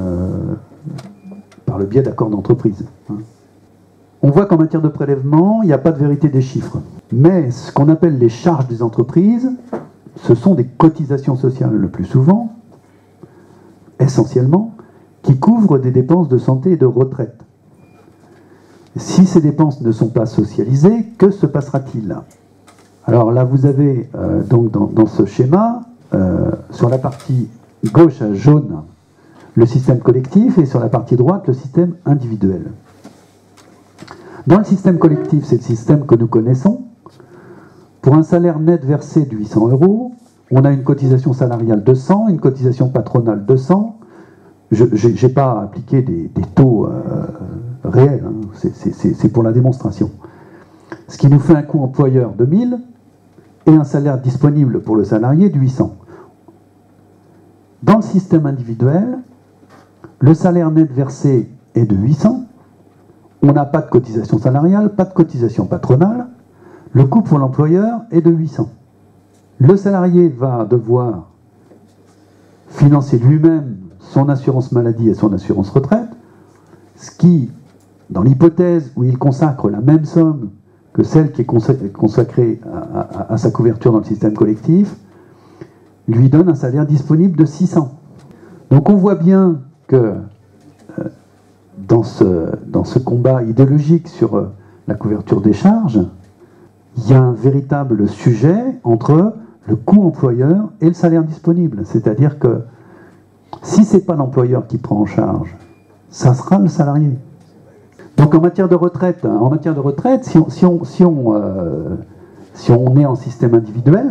par le biais d'accords d'entreprise. On voit qu'en matière de prélèvement, il n'y a pas de vérité des chiffres. Mais ce qu'on appelle les charges des entreprises, ce sont des cotisations sociales le plus souvent, essentiellement, qui couvrent des dépenses de santé et de retraite. Si ces dépenses ne sont pas socialisées, que se passera-t-il? Alors là, vous avez donc dans ce schéma, sur la partie gauche à jaune, le système collectif, et sur la partie droite, le système individuel. Dans le système collectif, c'est le système que nous connaissons. Pour un salaire net versé de 800 €, on a une cotisation salariale de 100, une cotisation patronale de 100. Je n'ai pas appliqué des taux réels, hein. C'est pour la démonstration. Ce qui nous fait un coût employeur de 1000 et un salaire disponible pour le salarié de 800. Dans le système individuel, le salaire net versé est de 800. On n'a pas de cotisation salariale, pas de cotisation patronale. Le coût pour l'employeur est de 800. Le salarié va devoir financer lui-même son assurance maladie et son assurance retraite, ce qui, dans l'hypothèse où il consacre la même somme que celle qui est consacrée à sa couverture dans le système collectif, lui donne un salaire disponible de 600. Donc on voit bien que dans ce combat idéologique sur la couverture des charges, il y a un véritable sujet entre le coût employeur et le salaire disponible. C'est-à-dire que si ce n'est pas l'employeur qui prend en charge, ça sera le salarié. Donc en matière de retraite, si on est en système individuel,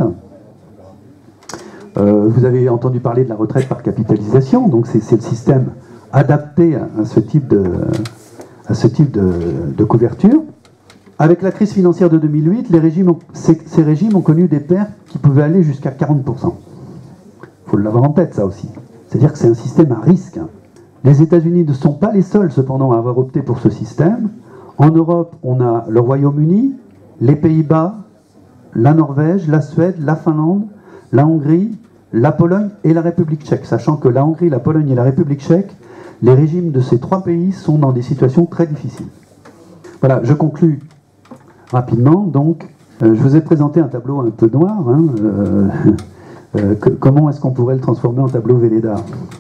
vous avez entendu parler de la retraite par capitalisation, donc c'est le système adapté à ce type de couverture. Avec la crise financière de 2008, ces régimes ont connu des pertes qui pouvaient aller jusqu'à 40%. Il faut l'avoir en tête, ça aussi. C'est-à-dire que c'est un système à risque. Les États-Unis ne sont pas les seuls, cependant, à avoir opté pour ce système. En Europe, on a le Royaume-Uni, les Pays-Bas, la Norvège, la Suède, la Finlande, la Hongrie, la Pologne et la République tchèque. Sachant que la Hongrie, la Pologne et la République tchèque, les régimes de ces trois pays sont dans des situations très difficiles. Voilà, je conclus rapidement. Donc, je vous ai présenté un tableau un peu noir. Comment est-ce qu'on pourrait le transformer en tableau Velleda?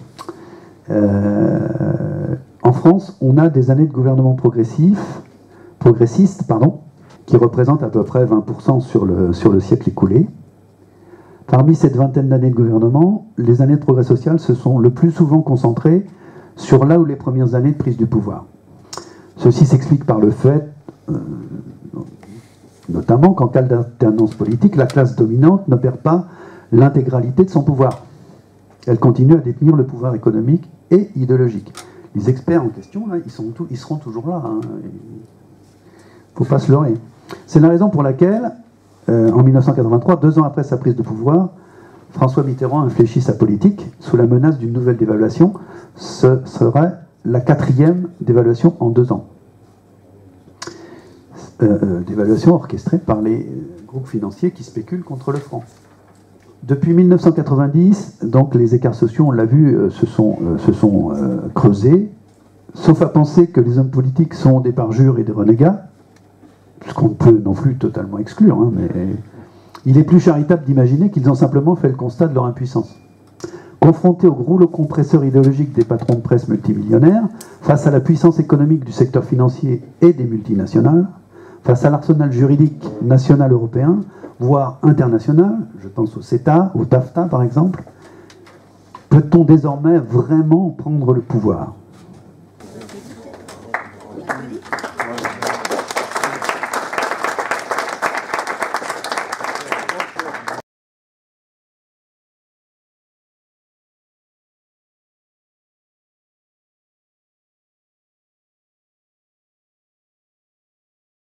En France, on a des années de gouvernement progressiste, qui représentent à peu près 20% sur le siècle écoulé. Parmi cette vingtaine d'années de gouvernement, les années de progrès social se sont le plus souvent concentrées sur là où les premières années de prise du pouvoir. Ceci s'explique par le fait, notamment qu'en cas d'alternance politique, la classe dominante ne perd pas l'intégralité de son pouvoir. Elle continue à détenir le pouvoir économique et idéologique. Les experts en question, là, ils seront toujours là. Hein. Il ne faut pas se leurrer. C'est la raison pour laquelle, en 1983, 2 ans après sa prise de pouvoir, François Mitterrand infléchit sa politique sous la menace d'une nouvelle dévaluation. Ce serait la 4e dévaluation en 2 ans. Dévaluation orchestrée par les groupes financiers qui spéculent contre le franc. Depuis 1990, donc les écarts sociaux, on l'a vu, se sont creusés, sauf à penser que les hommes politiques sont des parjures et des renégats, ce qu'on ne peut non plus totalement exclure, hein, mais il est plus charitable d'imaginer qu'ils ont simplement fait le constat de leur impuissance. Confrontés au rouleau compresseur idéologique des patrons de presse multimillionnaires, face à la puissance économique du secteur financier et des multinationales, face à l'arsenal juridique national européen, voire international, je pense au CETA, au TAFTA par exemple, peut-on désormais vraiment prendre le pouvoir ?